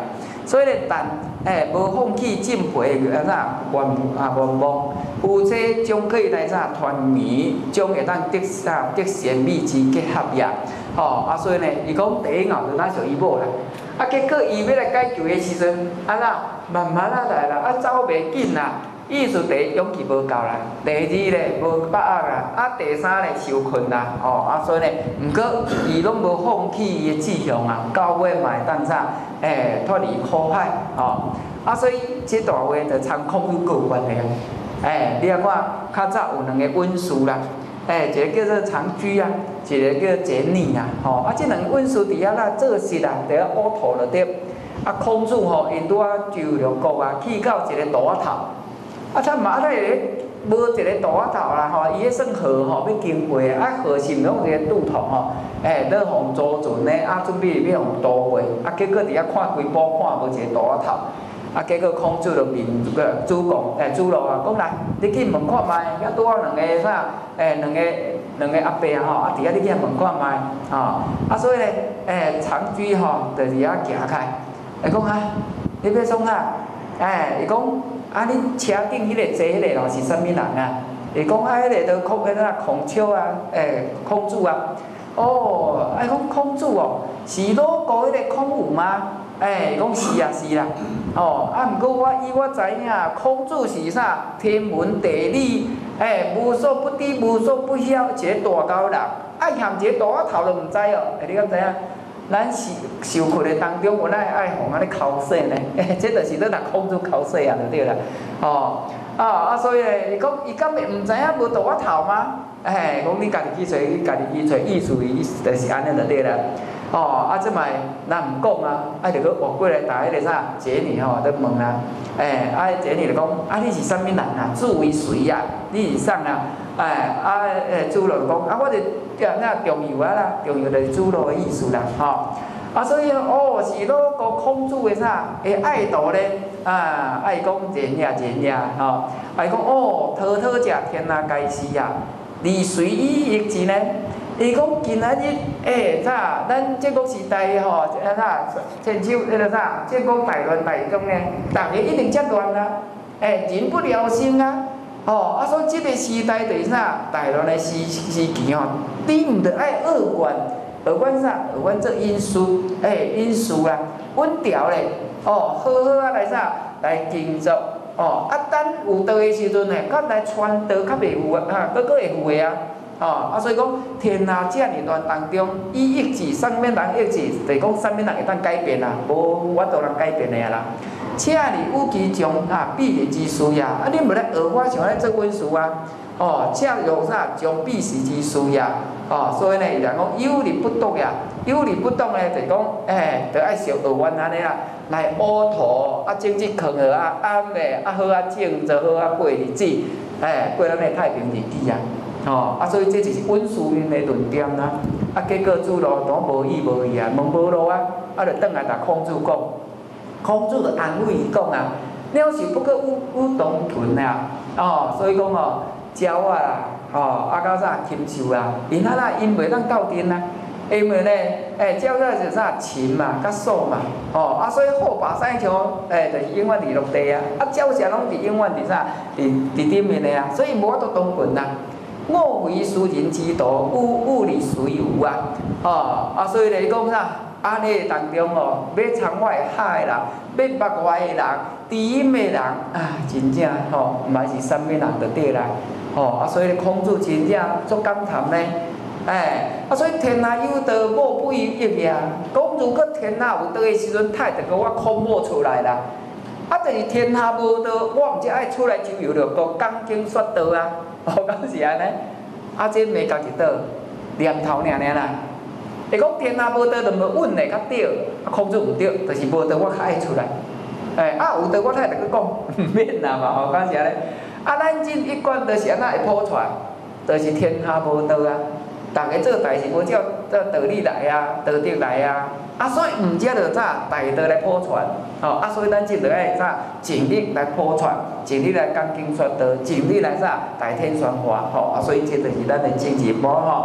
所以咧，但诶无放弃进培个啥愿啊愿望，夫妻将可以来啥团圆，将会当得啥得贤美之结合呀。吼啊，所以呢，伊讲第一熬就咱属伊某啦。啊，结果伊要来解决的时阵，啊啦慢慢啊来啦，啊走袂紧啦。意思第一勇气无够啦，第二咧无把握啦，啊第三咧受困啦，哦啊所以咧，毋过伊拢无放弃伊的志向啊，到尾嘛会当啥，诶脱离苦海，哦啊所以这段话就参孔有有关系啊，诶你啊看较早有两个温书啦，诶一个叫做长居啊，一个叫简女啊，吼啊这两个温书伫遐啦做事啦，伫遐乌头了对，啊孔子吼因拄啊周六国啊去到一个大头。啊，他妈的咧，无一个大头啦吼，伊迄算河吼要经过啊，河是毋拢一个渡头吼，诶，咧互周船咧，啊准备要互渡过，啊结果伫遐看规部看无一个大头，啊结果孔子就面个主公诶主路啊，讲来，你去问看卖，遐拄好两个啥，诶两个两个阿伯吼，啊伫遐你去问看卖，吼，啊所以咧，诶长居吼就伫遐行开，会讲啊，你要创啥？诶，伊讲。啊！恁车顶迄个坐迄个咯是啥物人啊？伊讲啊，迄个都孔迄个孔丘啊，诶，孔子啊。哦，啊讲孔子哦，是鲁国迄个孔武吗？诶，伊讲是啊是啦。哦，啊，毋过我以我知影，孔子是啥？天文地理，诶，无所不知，无所不晓，一个大高人。啊，嫌一个大头都毋知哦，诶，你敢知影？咱受受困的当中，有哪会爱互安尼考试呢？诶，这就是咧拿孔子考试啊，就对啦。哦，啊啊，所以咧，伊讲伊敢会毋知影无大我头吗？诶，讲你家己去找，你家己去找，意思伊就是安尼就对啦。哦，啊，即摆咱毋讲啊，啊，就搁换过来打迄个啥姐女吼，咧问啊，诶，啊，姐女就讲，啊，你是啥物人啊？自为谁啊？你是啥啊？诶，啊，诶，主路就讲，啊，我就叫那重游啊啦，重游就是主路的意思啦，吼、哦。啊，所以哦，是鲁国孔子的啥的爱徒咧，啊，爱讲仁也仁也，吼，爱讲哦，滔滔食天下该死啊，利随伊益之呢。伊讲今仔日，诶，啥，咱这个时代吼，啊啥，千秋迄个啥，这个大乱大中呢，逐个一定接乱啊，诶，人不聊生啊。哦，啊，所以这个时代就是啥？大乱的时时期吼，你毋得爱恶管，恶管啥？恶管做因素，诶，因素啦，稳调咧，哦，好好啊来啥？来经作，哦，啊，等有道的时阵呢，较来传道较袂有啊，哈，搁搁会有诶啊，哦，啊，所以讲天下这尔乱当中，伊抑制，啥物人抑制？就是讲啥物人会当改变啦，无法度人改变诶啦。请你有其中啊，必然之事呀！啊，你无咧学我像咧做文书啊，哦，请用啥将必时之事呀？哦，所以呢，人讲有理不懂呀，有理不懂咧，就讲诶，就爱学学阮安尼啦，来乌涂啊，整日坑个啊，暗咧啊好啊种，就好啊过日子，诶，过咱的太平日子啊！哦，啊，所以这就是文书面的论点啦。啊，结果主路都无意无义啊，问无路啊，啊，就转来甲孔子讲。孔子就安慰伊讲啊，鸟是不可无无同豚啊，哦，所以讲哦，鸟啊啦，哦，啊到啥禽兽啊，因啊啦，因袂当斗阵啊，因为咧，诶，鸟仔是啥禽嘛，甲兽嘛，哦，啊，所以好把西像，诶，就是永远伫陆地啊，啊，鸟啥拢伫永远伫啥，伫伫顶面的啊，所以无法度同群啊。我为私人之道，物物理随有啊，哦，啊，所以来讲啥？安尼当中哦，要窗外海啦，要北外的人，知音的人啊，真正吼，毋嘛是啥物人就对啦，吼啊，所以孔子真正足感叹呢，哎，啊，所以天下有道，无不以易呀。讲如果天下有道的时阵，太就给我孔母出来啦。啊，就是天下无道，我毋则爱出来周游着国，讲经说道啊，哦，敢是安尼？啊，这袂共一道，念头尔尔啦。会讲天下无道，就无稳嘞，较对。啊，孔子毋对，就是无道，我较爱出来。诶、欸，啊有道我才会去讲，毋免啦嘛，吼，讲是安尼。啊，咱今一贯就是安那会普传，就是天下无道啊。逐个做代志无照照道理来啊，道德来啊。啊，所以毋则着啥大道来普传，吼、哦、啊，所以咱今着爱啥尽力来普传，尽力来讲经说道，尽力来啥大天宣化，吼、哦、啊，所以这就是咱的政治部吼。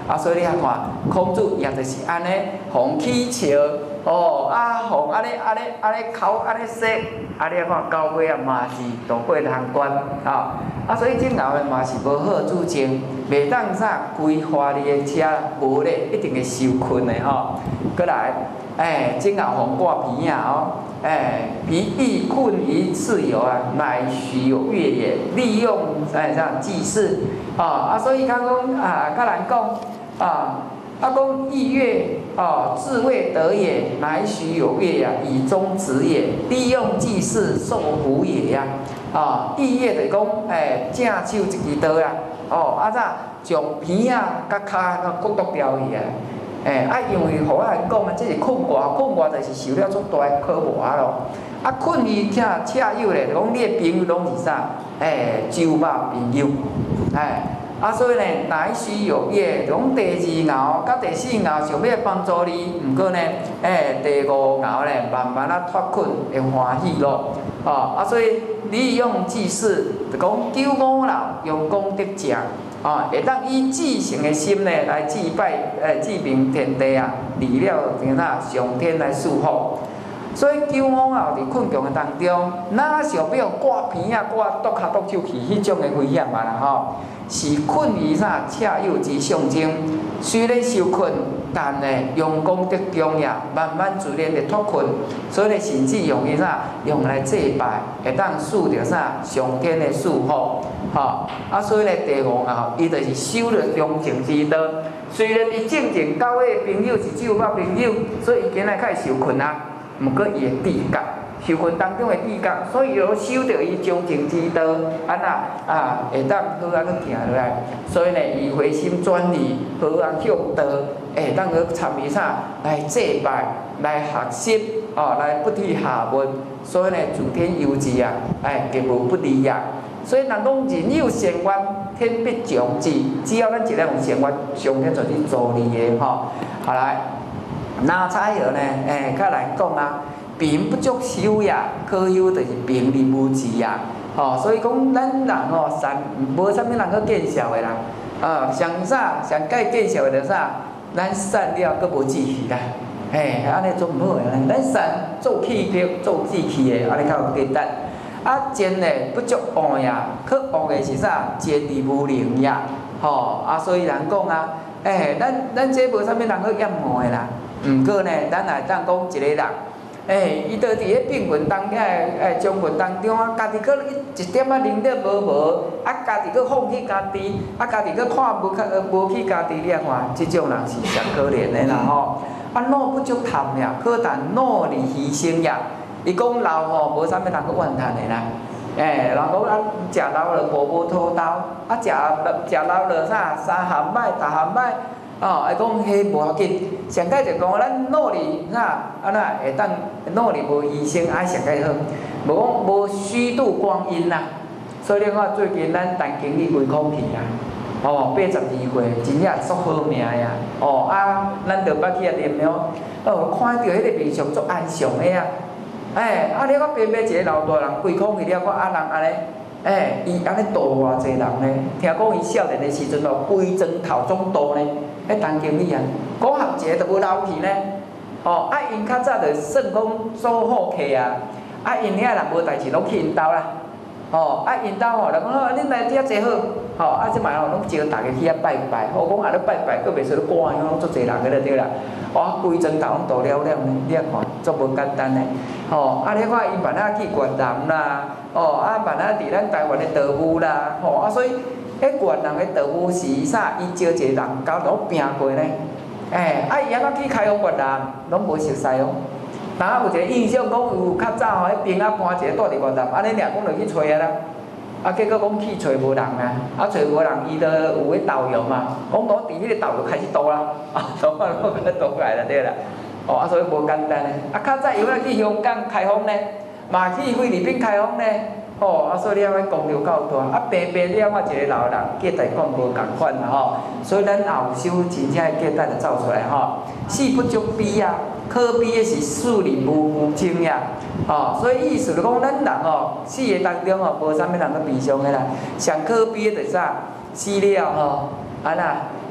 啊，所以你啊看，孔子也就是安尼，互起笑，哦，啊，互安尼安尼安尼口安尼说，啊，你啊看到尾啊嘛是渡过难关啊，啊，所以这后诶嘛是无好主情，袂当啥规划你诶车，无咧一定会受困诶吼。过来，哎，这后互挂鼻啊哦。哎，彼亦困于自由啊，乃许有月也。利用哎这样祭祀啊啊，所以他讲啊，甲人讲啊，他讲意月啊，自谓得也，乃许有月呀，以终止也。利用祭祀受福也呀啊，意月就是讲哎，正手一支刀啊，哦啊咋将鼻啊甲骹骨剁掉去啊。诶、欸，啊，因为互咱讲啊，这是困卦，困卦就是受了足大诶考磨咯。啊，困于听车友咧，就讲你诶朋友拢是啥？诶、欸，酒肉朋友，哎，啊，所以呢，乃须有业，讲第二爻甲第四爻想要帮助你，毋过呢，诶、欸，第五爻咧，慢慢啊脱困会欢喜咯。哦，啊，所以利用祭祀，就讲九五老用功得正。啊，会当以至诚的心呢来祭拜，诶，祭明天地啊，离了怎哪上天来祝福。所以九五后伫困境的当中，哪想要挂鼻啊、挂剁骹剁手去，迄种的危险嘛啦吼，是困于啥车友之象征。虽然受困，但呢用功得中呀，慢慢自然的脱困。所以呢，甚至用伊啥用来祭拜，会当受着啥上天的祝福。吼，啊，所以咧第五爻，伊就是守着忠诚之道。虽然伊正正交的朋友是酒肉朋友，所以伊今仔较会受困啊。毋过伊会知觉，受困当中会知觉，所以要守着伊忠诚之道，安那啊会当好啊去行落来。所以呢，伊回心转意，好啊向道，会当去参与啥来祭拜、来学习，哦，来不替下文。所以呢，自天有之啊，哎，极无不利啊。所以，人讲人有善愿，天必将之。只要咱一个有善愿，上天就去助你的吼。好来，那彩号呢？诶、欸，较难讲啊。贫不足羞也，可忧就是贫力无济呀。吼、哦，所以讲咱人吼善，无啥物人去见笑的啦。啊，上啥上该见笑的就啥？咱善了，佫无志气啦。嘿，安尼做毋好诶，咱善做气魄，做志气的，安尼较有简单。啊，贱呢不足恶呀，可恶的是啥？贱而无能呀，吼、哦、啊，所以人讲啊，诶、欸，咱咱这无啥物人去掩护的啦。毋过呢，咱来当讲一个人，诶、欸，伊倒伫咧病运当诶诶将运当中啊，家己佫一点啊能力无无，啊，家己佫放弃家己，啊，家己佫看无无起家己，你啊看，即种人是上可怜的啦吼。啊，努不足谈呀，可但努力牺牲呀。伊讲老吼，无啥物人去怨叹的啦。诶、欸，人讲啊，食老了无无讨刀，啊食食老了啥三项歹，逐项歹，哦，伊讲迄无要紧。上解就讲咱努力啥，安那会当努力无牺牲，爱上解好。无讲无虚度光阴啦。所以你看最近咱陈经理胃空去啊，哦，八十二岁，真正足好命呀。哦啊，咱着捌去啊念了，哦，看到迄个面相足安详的啊。哎，啊！你看偏偏一个老大人胃空去了，看啊人安尼，哎，伊安尼度偌济人呢？听讲伊少年的时阵哦，规庄头总度呢，迄陈经理啊，讲学一个都无留去呢。哦，啊，因较早就算讲做好客啊，啊，因遐人无代志，拢去因兜啦。哦，啊，因兜吼，人讲好，恁来遮坐好，吼，啊，即摆吼，拢招大家去遐拜拜。我讲啊，咧拜拜，佫袂说咧赶，拢足济人个了对啦。哇，规庄头拢度了了呢，你啊看，足无简单呢。吼、哦，啊，你看伊办啊去越南啦，哦，啊办啊伫咱台湾的道务啦，吼、哦，啊所以，迄越南的道务是啥？伊招一个人交拢拼过呢，诶、欸，啊伊安怎去开放越南，拢无熟悉哦。若有一个印象讲有较早吼，迄兵啊搬一个住伫越南，安尼俩讲就去找啊啦，啊结果讲去找无人啊，啊找无人，伊就有迄导游嘛，讲我伫迄个导游开始倒啦，啊倒啊，我跟他倒过来了对啦。哦，啊，所以无简单呢。啊，较早有咧去香港开放呢，嘛去菲律宾开放呢。哦，啊，所以你啊，功劳够大。啊，平平了我一个老人，价值观无共款啦吼。所以咱后修真正价值就走出来吼。事不足悲啊，可悲的是事力无无精呀。哦，所以意思就讲，咱人哦，死的当中哦，无啥物人去悲伤的啦。上可悲的就是啥？死了吼，啊那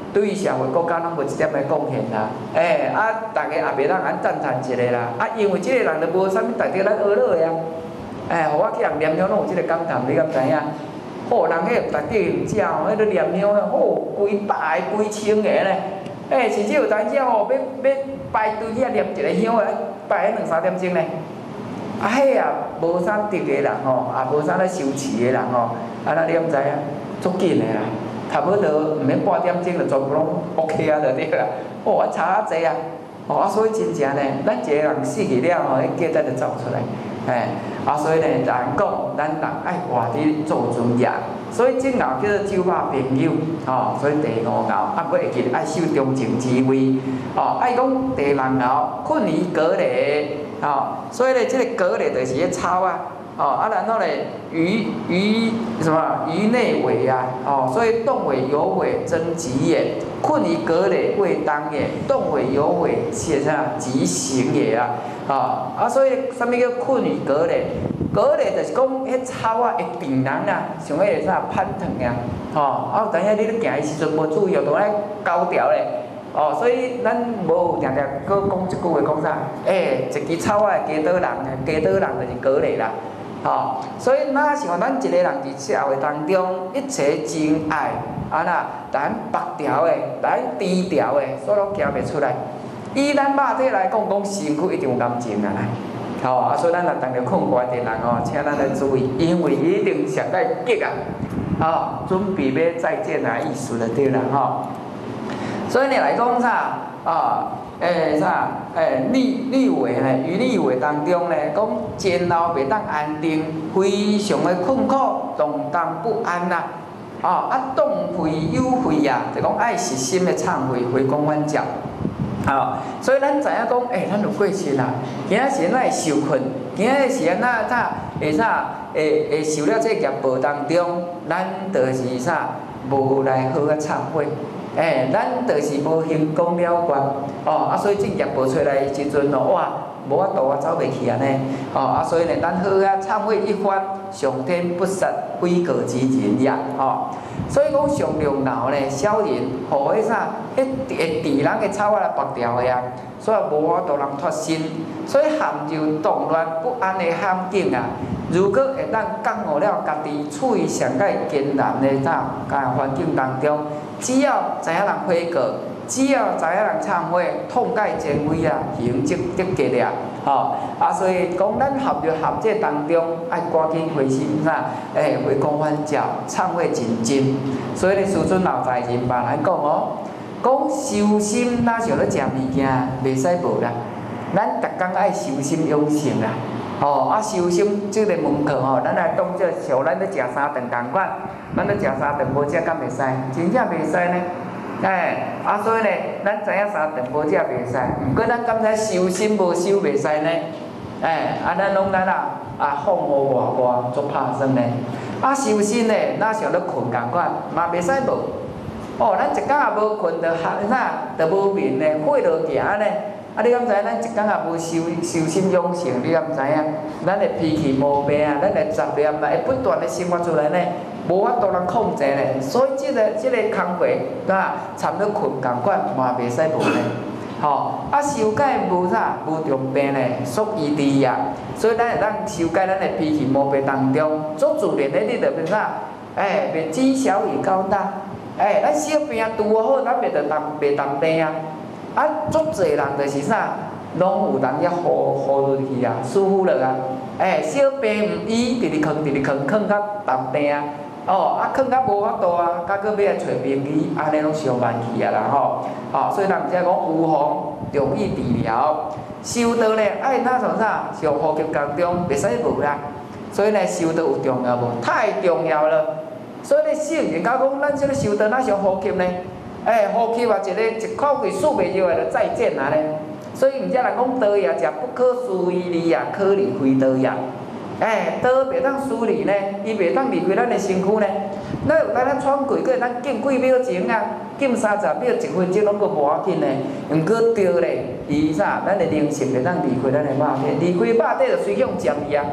对社会国家拢无一点的贡献啦。诶、欸，啊，大家也袂当安赞叹一个啦。啊，因为即个人就无啥物值得咱学乐的啊。诶、欸，互我去人念香拢有即个感叹，你敢知影？哦，人迄个逐日食吼，迄个念香哦，几百个、几千个咧。诶、欸，甚至有当时哦，要要排队去念一个香诶，排迄两三点钟咧。啊，迄啊无啥德的人吼，也无啥咧修持的人吼，啊，那你敢知影？足紧的啦，差不多毋免半点钟就全部拢 OK 啊，就对啦。哦，啊差啊济啊，哦啊，所以真正呢，咱一个人死去了吼，迄价值就走出来。哎，啊，所以呢，人讲咱人爱活伫做尊严，所以正熬叫做酒肉朋友，哦，所以第五熬啊，要会记得爱守忠情之位，哦，爱讲第六熬困于隔离，哦，所以呢，这个隔离就是迄草啊，哦，啊，然后呢，鱼鱼什么鱼内尾啊，哦，所以动尾有尾争吉也，困于隔离未当也，动尾有尾写啥吉行也啊。哦，啊，所以啥物叫困于隔离？隔离就是讲，迄草啊会病人啊，像迄个啥攀藤啊，吼、哦，啊有当下你咧行的时阵无注意，又当咧高调咧，哦，所以咱无常常搁讲一句话讲啥？诶、欸，一支草啊会加倒人，加倒人就是隔离啦，吼、哦，所以哪像咱一个人伫社会当中，一切真爱，啊那咱白条的，咱低调的，所拢行袂出来。以咱肉体来讲，讲身躯一定有感情啊，吼、啊，所以咱若当着困怪的人哦，请咱来注意，因为一定上在急啊，哦，准备要再见啊，意思就对啦，吼。所以你来讲啥啊？诶、欸、啥？诶、欸，立立位呢？于立位当中呢，讲前后袂当安定，非常的困苦，动荡不安呐、啊。哦，啊，动悔忧悔呀，就讲爱实心的忏悔，回光返照。哦，所以咱知影讲，诶、欸，咱有过身啦，今仔时咱会受困，今仔时咱咋会啥会会受了这业报当中，咱就是啥无来好啊忏悔，诶、欸，咱就是无行讲了决，哦，啊，所以这业报出来的时阵哦，哇，无法度啊走袂去安尼，哦，啊，所以呢，咱好啊忏悔一番，上天不杀，非过之人也，哦。所以讲上良闹呢，小人互迄啥，迄会治人的草啊来绑掉的啊，所以无法度人脱身，所以陷入动乱不安的险境啊。如果会当觉悟了家己处于上界艰难的啥个环境当中，只要知影人悔过，只要知影人忏悔，痛改前非啊，行即得吉了。吼、哦，啊，所以讲咱合入合这当中，爱赶紧回心啥，诶、欸，回光返照，忏悔真真。所以咧，师尊老在人吧来讲哦，讲修心哪想咧食物件，袂使无啦。咱逐工爱修心养性啦。哦，啊，修心这个门课吼，咱来当做像咱咧食三顿同款，咱咧食三顿无食敢袂使，真正袂使呢。哎、欸，啊，所以呢，咱知影三顿无食袂使，毋过咱敢知修心无修袂使呢？哎、欸，啊，咱拢咱啊啊放互外外做拍算呢。啊，修心呢，哪像咧困共款，嘛袂使无。哦，咱一工也无困，着哈啥，着无眠呢，火落行呢。啊，你敢知咱一工也无修修心养性，你敢知影？咱的脾气毛病啊，咱的杂念啊，会不断的生发出来呢。无法度人控制咧，所以即、这个即、这个工课，啊，参咧困共款嘛袂使无咧，吼、啊修改无啥无重病咧，属于利也，所以咱会当修改咱的脾气毛病当中，做自然咧，你着变啥？诶、欸，变积小以高大，诶、欸，咱小病拄好，咱袂着当袂当病啊，啊，足侪人就是啥，拢有人遐糊糊落去啊，疏忽了啊，诶、欸，小病毋医，直直囥直直囥，囥到当病啊。哦，啊，囥到无法度啊，甲搁要来找名医，安尼拢上万去啊啦吼。哦，所以人只讲有防容易治疗，修道咧爱哪种啥，上呼吸当中袂使无啦。所以呢，修道有重要无？太重要了。所以咧，圣人家讲，咱即个修道哪上呼吸呢？诶、欸，呼吸啊，一个一口气数袂入来就再见啊咧。所以毋则人讲道也，食不可思议理也，可离非道也。诶，道袂当疏离呢，伊袂当离开咱的身躯呢。咱有当咱喘气，搁会当禁几秒钟啊，禁三十秒、一分钟拢搁无要紧呢。毋过道咧，伊啥，咱的灵性袂当离开咱的肉体，离开肉体就随向占伊啊。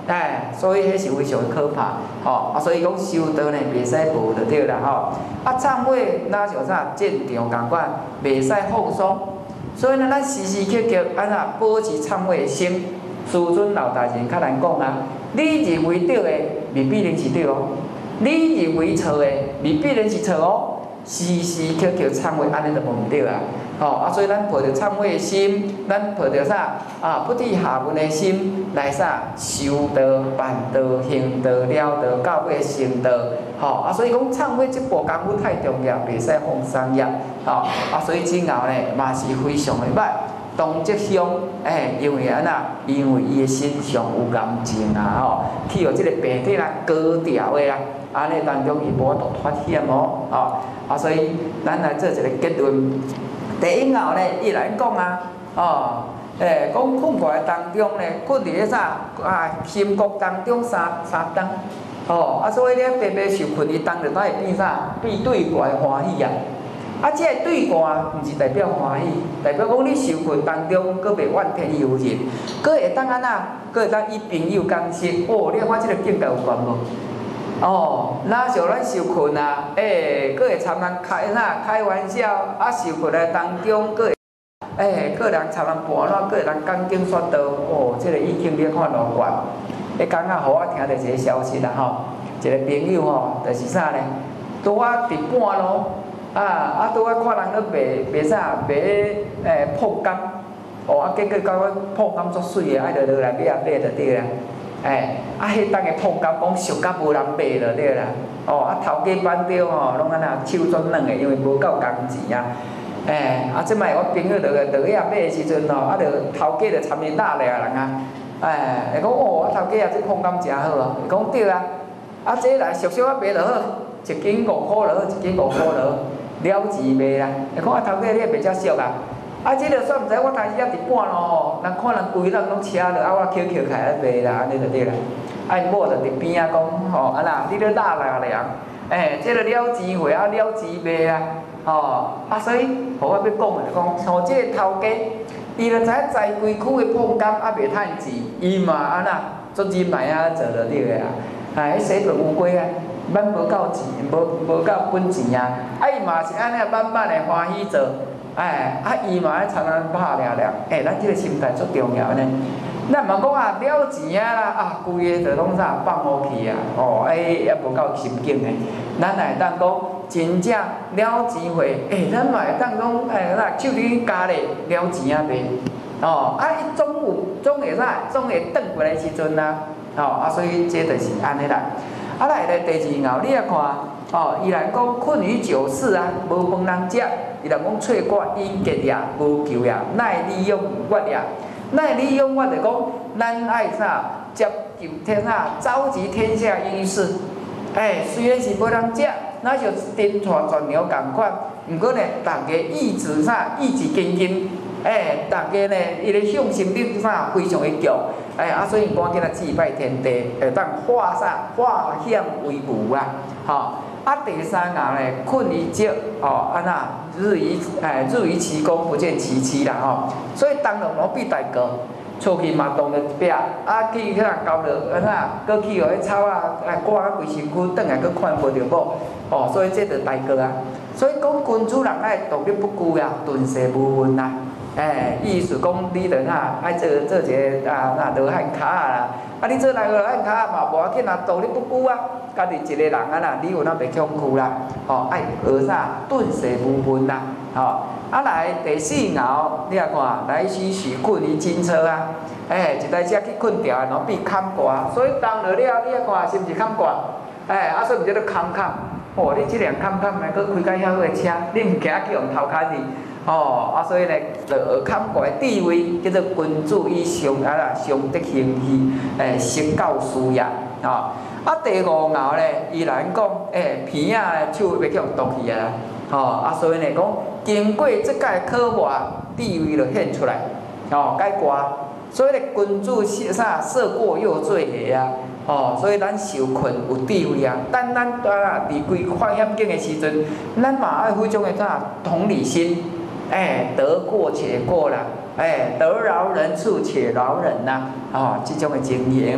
哎，所以迄是非常可怕，吼、啊，所以讲修道呢，袂使无就对啦，吼、啊，忏悔那像啥战场共款，袂使放松，所以呢，咱时时刻刻安怎保持忏悔的心。师尊老大人较难讲啊，你认为对的，未必然是对哦；你认为错的，未必然是错哦。时时刻刻忏悔，安尼就无毋对啊。吼、哦、啊，所以咱抱着忏悔的心，咱抱着啥啊？不地下文的心来啥？修道、办道、行道、了道，到尾成道。吼、哦、啊，所以讲忏悔这步功夫太重要，袂使放松业。吼、哦、啊，所以今后呢，嘛是非常的歹。当即香，诶，因为安那，因为伊的身上有癌症啊，吼、哦，去互即个病体啦割掉的啦，安尼当中伊无法度脱险哦，哦，啊，所以咱来做一个结论。第一后呢，伊来讲啊，哦，诶，讲困过当中呢，困伫咧啥啊？心国当中三三当，哦，啊，所以咧白白受困，伊当着都会变啥？变对外欢喜啊！啊，即个对外毋是代表欢喜，代表讲你受困当中，佫袂怨天尤人，佫会当安那，佫会当以朋友共识。哦，你看即个境界有悬无？哦，哪像咱受困啊？诶、欸，佫会参人开啥开玩笑，啊，受困的当中，佫会诶，佫、欸、人参人盘烂，佫会人讲经说道。哦，即、這個已经你看偌悬。迄刚仔，互我听到一个消息啦吼，一个朋友吼，就是啥呢？拄啊伫半路，啊啊拄啊看人咧卖卖啥卖诶碰柑，哦啊结果到尾碰柑足水的，爱着落来买啊买着对啦。哎，啊，迄当个碰柑讲俗甲无人买了对啦。哦，啊，头家办着吼，拢安那手转软的，因为无够工钱啊。哎，啊，即摆我朋友着着去遐买的时阵吼，啊，着头家着参伊打咧人啊。哎，会讲哦，啊，头家啊，这碰柑真好啊。伊讲对啊，啊，这来俗俗啊卖就好，一斤五箍就好，一斤五箍就好，了钱卖啦。会讲啊，头家你也卖遮俗啊。啊，即个煞毋知我当时也伫半路吼，人看人规人拢车着，啊，我捡捡开来卖啦，安尼就对啦。啊，因某着伫边仔讲吼，啊那，你咧打来了，诶，即个了钱货啊，了钱卖啊，吼，啊，所以，互我要讲的就讲，像即个头家，伊着知影在规区的碰柑啊袂趁钱，伊嘛安那做人卖啊做着对个啊，啊，迄洗白乌龟啊，挽无够钱，无无够本钱啊，啊，伊嘛是安尼慢慢的欢喜做。哎，啊，伊嘛爱参咱拍了了，哎，咱即个心态足重要呢。咱嘛讲啊，了钱啊啦，啊，规个就拢啥放乌去啊，哦，哎，也无够心境的。咱会当讲真正了钱货，哎，咱嘛会当讲，哎，那手里加咧了钱啊卖，哦，啊，伊总有总会啥，总会转过来时阵啊，哦，啊，所以这就是安尼啦。啊，来咧第二后，你也看。哦，伊来讲困于酒肆啊，无饭通食；伊来讲脆果因结也，无求也，乃利用我也。乃利用我就讲，咱爱啥？接救天下，召集天下英士。哎，虽然是无人食，那就颠带全牛共款。毋过呢，逐个意志啥？意志坚坚。哎，逐个呢，伊个向心力啥非常的强。哎，啊，所以赶紧来祭拜天地，会当化啥？化险为无啊！吼、哦。啊，第三行咧，困于寂，哦，安那日于哎，日于其功，不见其妻啦，吼。所以当然我必大个，出去嘛当着一壁，啊去遐交着安那，搁去互迄草啊，哎挂啊规身躯，转来搁看无着某，哦，所以这着大个啊。所以讲君主人爱独立不孤呀，顿世无分啦。哎，意思讲你着哪爱做做一个啊那罗汉脚啦，啊你做来个罗汉脚嘛无要紧啊，独立不孤啊。家己一个人啊啦，你有哪袂恐惧啦？吼、哦，爱学啥？顿世无分啦，吼、哦。啊来第四爻，你啊看，来时时困于金车啊，哎，一台车去困掉，然后被砍挂，所以当落了，你啊看是毋是砍挂？哎，啊所以毋叫做砍砍，哦，你即辆砍砍的，搁开介遐好个车，你毋惊去用头壳去？哦，啊所以咧，就砍挂的地位叫做君主以上啊啦，上德行义，诶，成教事业，哦。啊，第五爻咧，伊来讲，诶，鼻仔咧手袂去用剁去啊，吼、哦，啊，所以呢讲，经过即届考验，地位就显出来，吼、哦，解挂，所以咧，君主是啥，色过又罪下啊，吼、哦，所以咱受困有智慧啊，但咱啊离开犯险境的时阵，咱嘛爱迄种的啥同理心，诶，得过且过啦，诶，得饶人处且饶人呐，哦，即种的经营。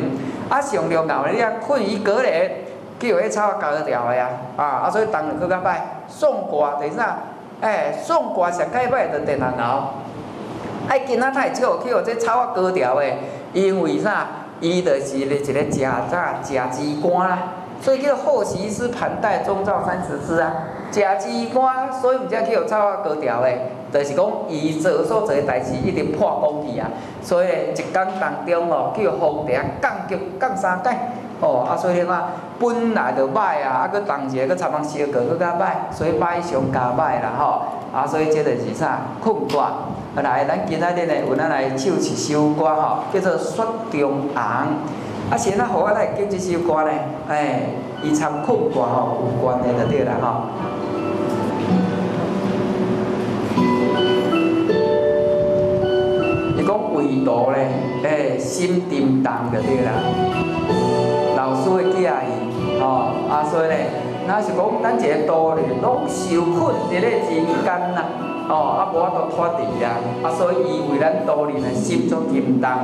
啊上了后你啊困伊过咧，叫迄草啊高调的啊，啊啊所以当然佫较歹。送卦就是啥？哎，送卦上解歹就电人熬。哎，今仔太少去互这草啊高调的，因为啥？伊就是咧一个食啥食鸡肝啦，所以叫后习师盘带中照三十支啊。食鸡肝，所以毋才去互草啊高调的，就是讲伊做所做的代志一定破功去啊。所以一工当中哦，叫皇帝降级降三届。哦，啊，所以嘛，本来就歹啊，啊，佮同时佮参项小过佮较歹，所以歹上加歹啦吼。啊，所以这就是啥困卦。来，咱今仔日呢，有咱来唱一首歌吼，叫做《雪中红》。啊，先啊，互我来记这首歌呢，哎，伊参困卦吼有关的就对啦吼。伊讲为道咧，哎，心沉重就对啦。老师会寄伊，吼，啊，所以咧，若是讲咱一个道咧，拢受困伫咧人间呐，哦，啊，无法度脱离啦，啊，所以伊为咱道人诶心足沉重。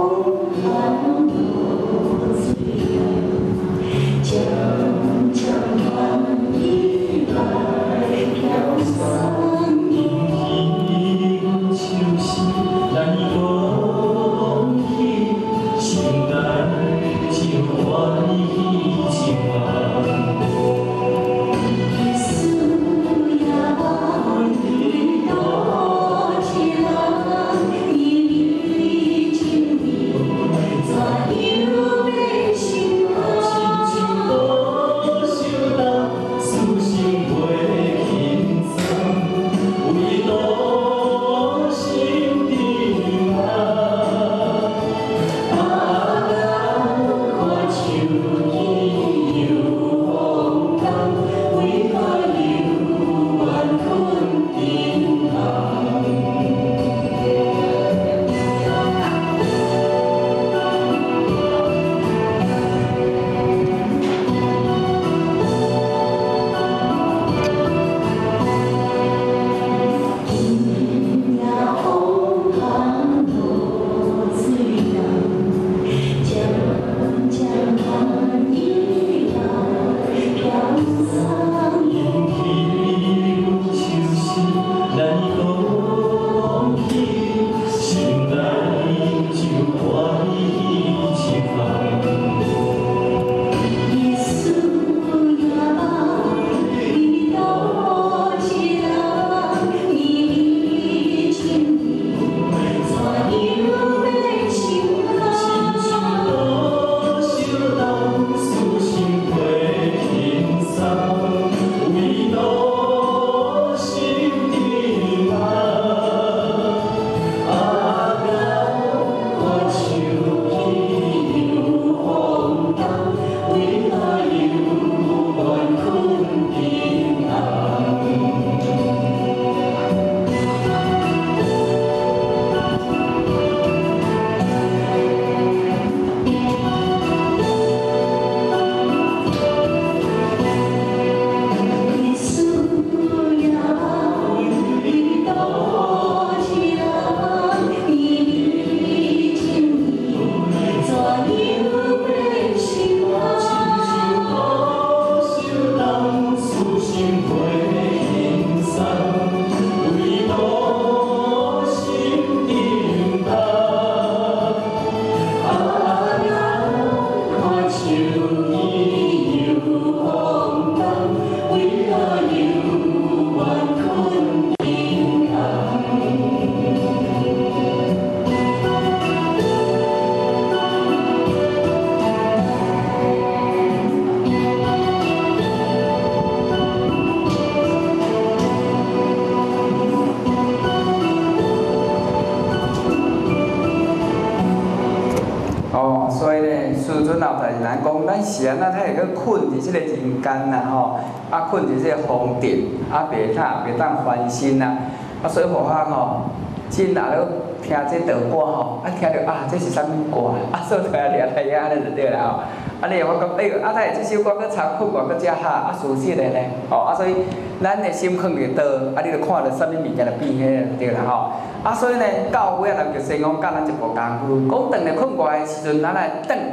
咱讲，咱是安那，他会去困伫即个人间啦吼，啊困伫即个宫殿，啊袂呾袂当翻身啦，啊所以互咱吼，真若咧听这道歌吼，啊听着啊这是啥物歌，啊所以就来掠来遐安尼就对啦吼。啊你我讲，哎呦，啊他这首歌搁唱困歌搁遮哈，啊舒适咧咧，吼啊所以咱的心放伫倒，啊你着看着啥物物件就变迄个对啦吼。啊所以呢，到尾啊人就先讲教咱一步功夫，讲等咧困觉的时阵，咱来等。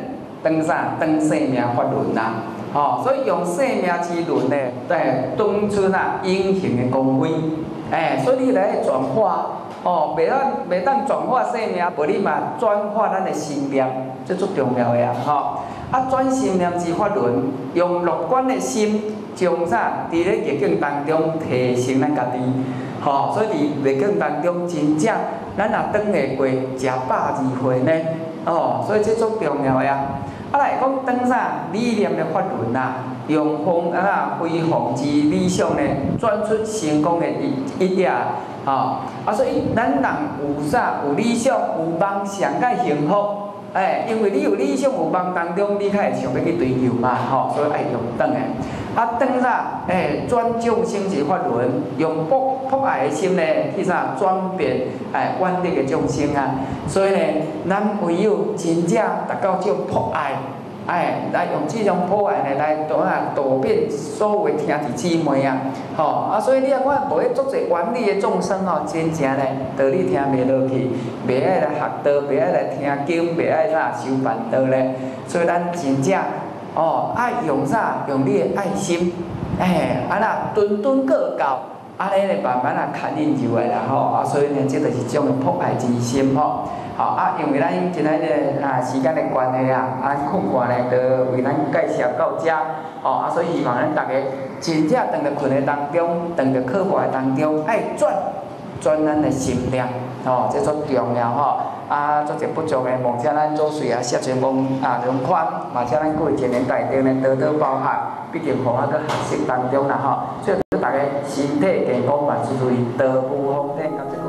当啥？当生命法轮啦。吼、哦，所以用生命之轮呢，来当出啊永恒的光辉。哎，所以你来转化，哦，袂当袂当转化生命，无你嘛转化咱的心念，这足重要的啊！吼、哦，啊转心念之法轮，用乐观的心，将啥？伫咧逆境当中提升咱家己。吼、哦，所以伫逆境当中，真正咱也等会过食百二岁呢。哦，所以这足重要的啊！啊来讲当啥？理念的法轮啊，用风啊飞鸿之理想呢，转出成功的一一页啊！啊，所以咱人有啥？有理想，有梦想，甲幸福。哎，因为你有理想有梦当中，你才会想要去追求嘛，吼、哦，所以爱用转的。啊，转啥？哎，转众生之法轮，用博博爱的心呢，去啥转变哎万力的众生啊。所以呢，咱唯有真正达到这种博爱，哎，来用这种博爱呢来导啊导变所有的兄弟姊妹啊，吼、哦、啊，所以你啊看，无迄足侪冤理的众生吼，真正呢道理听袂落去，袂爱来学道，袂爱来听经，袂爱啥修烦道咧。所以咱真正哦，爱用啥？用你的爱心，哎，啊那顿顿过高，安尼咧慢慢啊牵引入来啦吼，啊，所以呢，这就是一种博爱之心吼。好啊，因为咱今仔日啊时间的关系啊，啊咱困惯呢，就为咱介绍到遮，哦啊，所以希望咱大家真正当着困的当中，当着课课的当中，爱转转咱的心念，哦，这足重要吼。啊，做者不足的，望请咱做水啊，谢全望啊容宽，嘛请咱各位前年大家呢多多包涵，毕竟互啊个学习当中啦吼，所以大家身体健康万事如意，道富丰盛，感谢。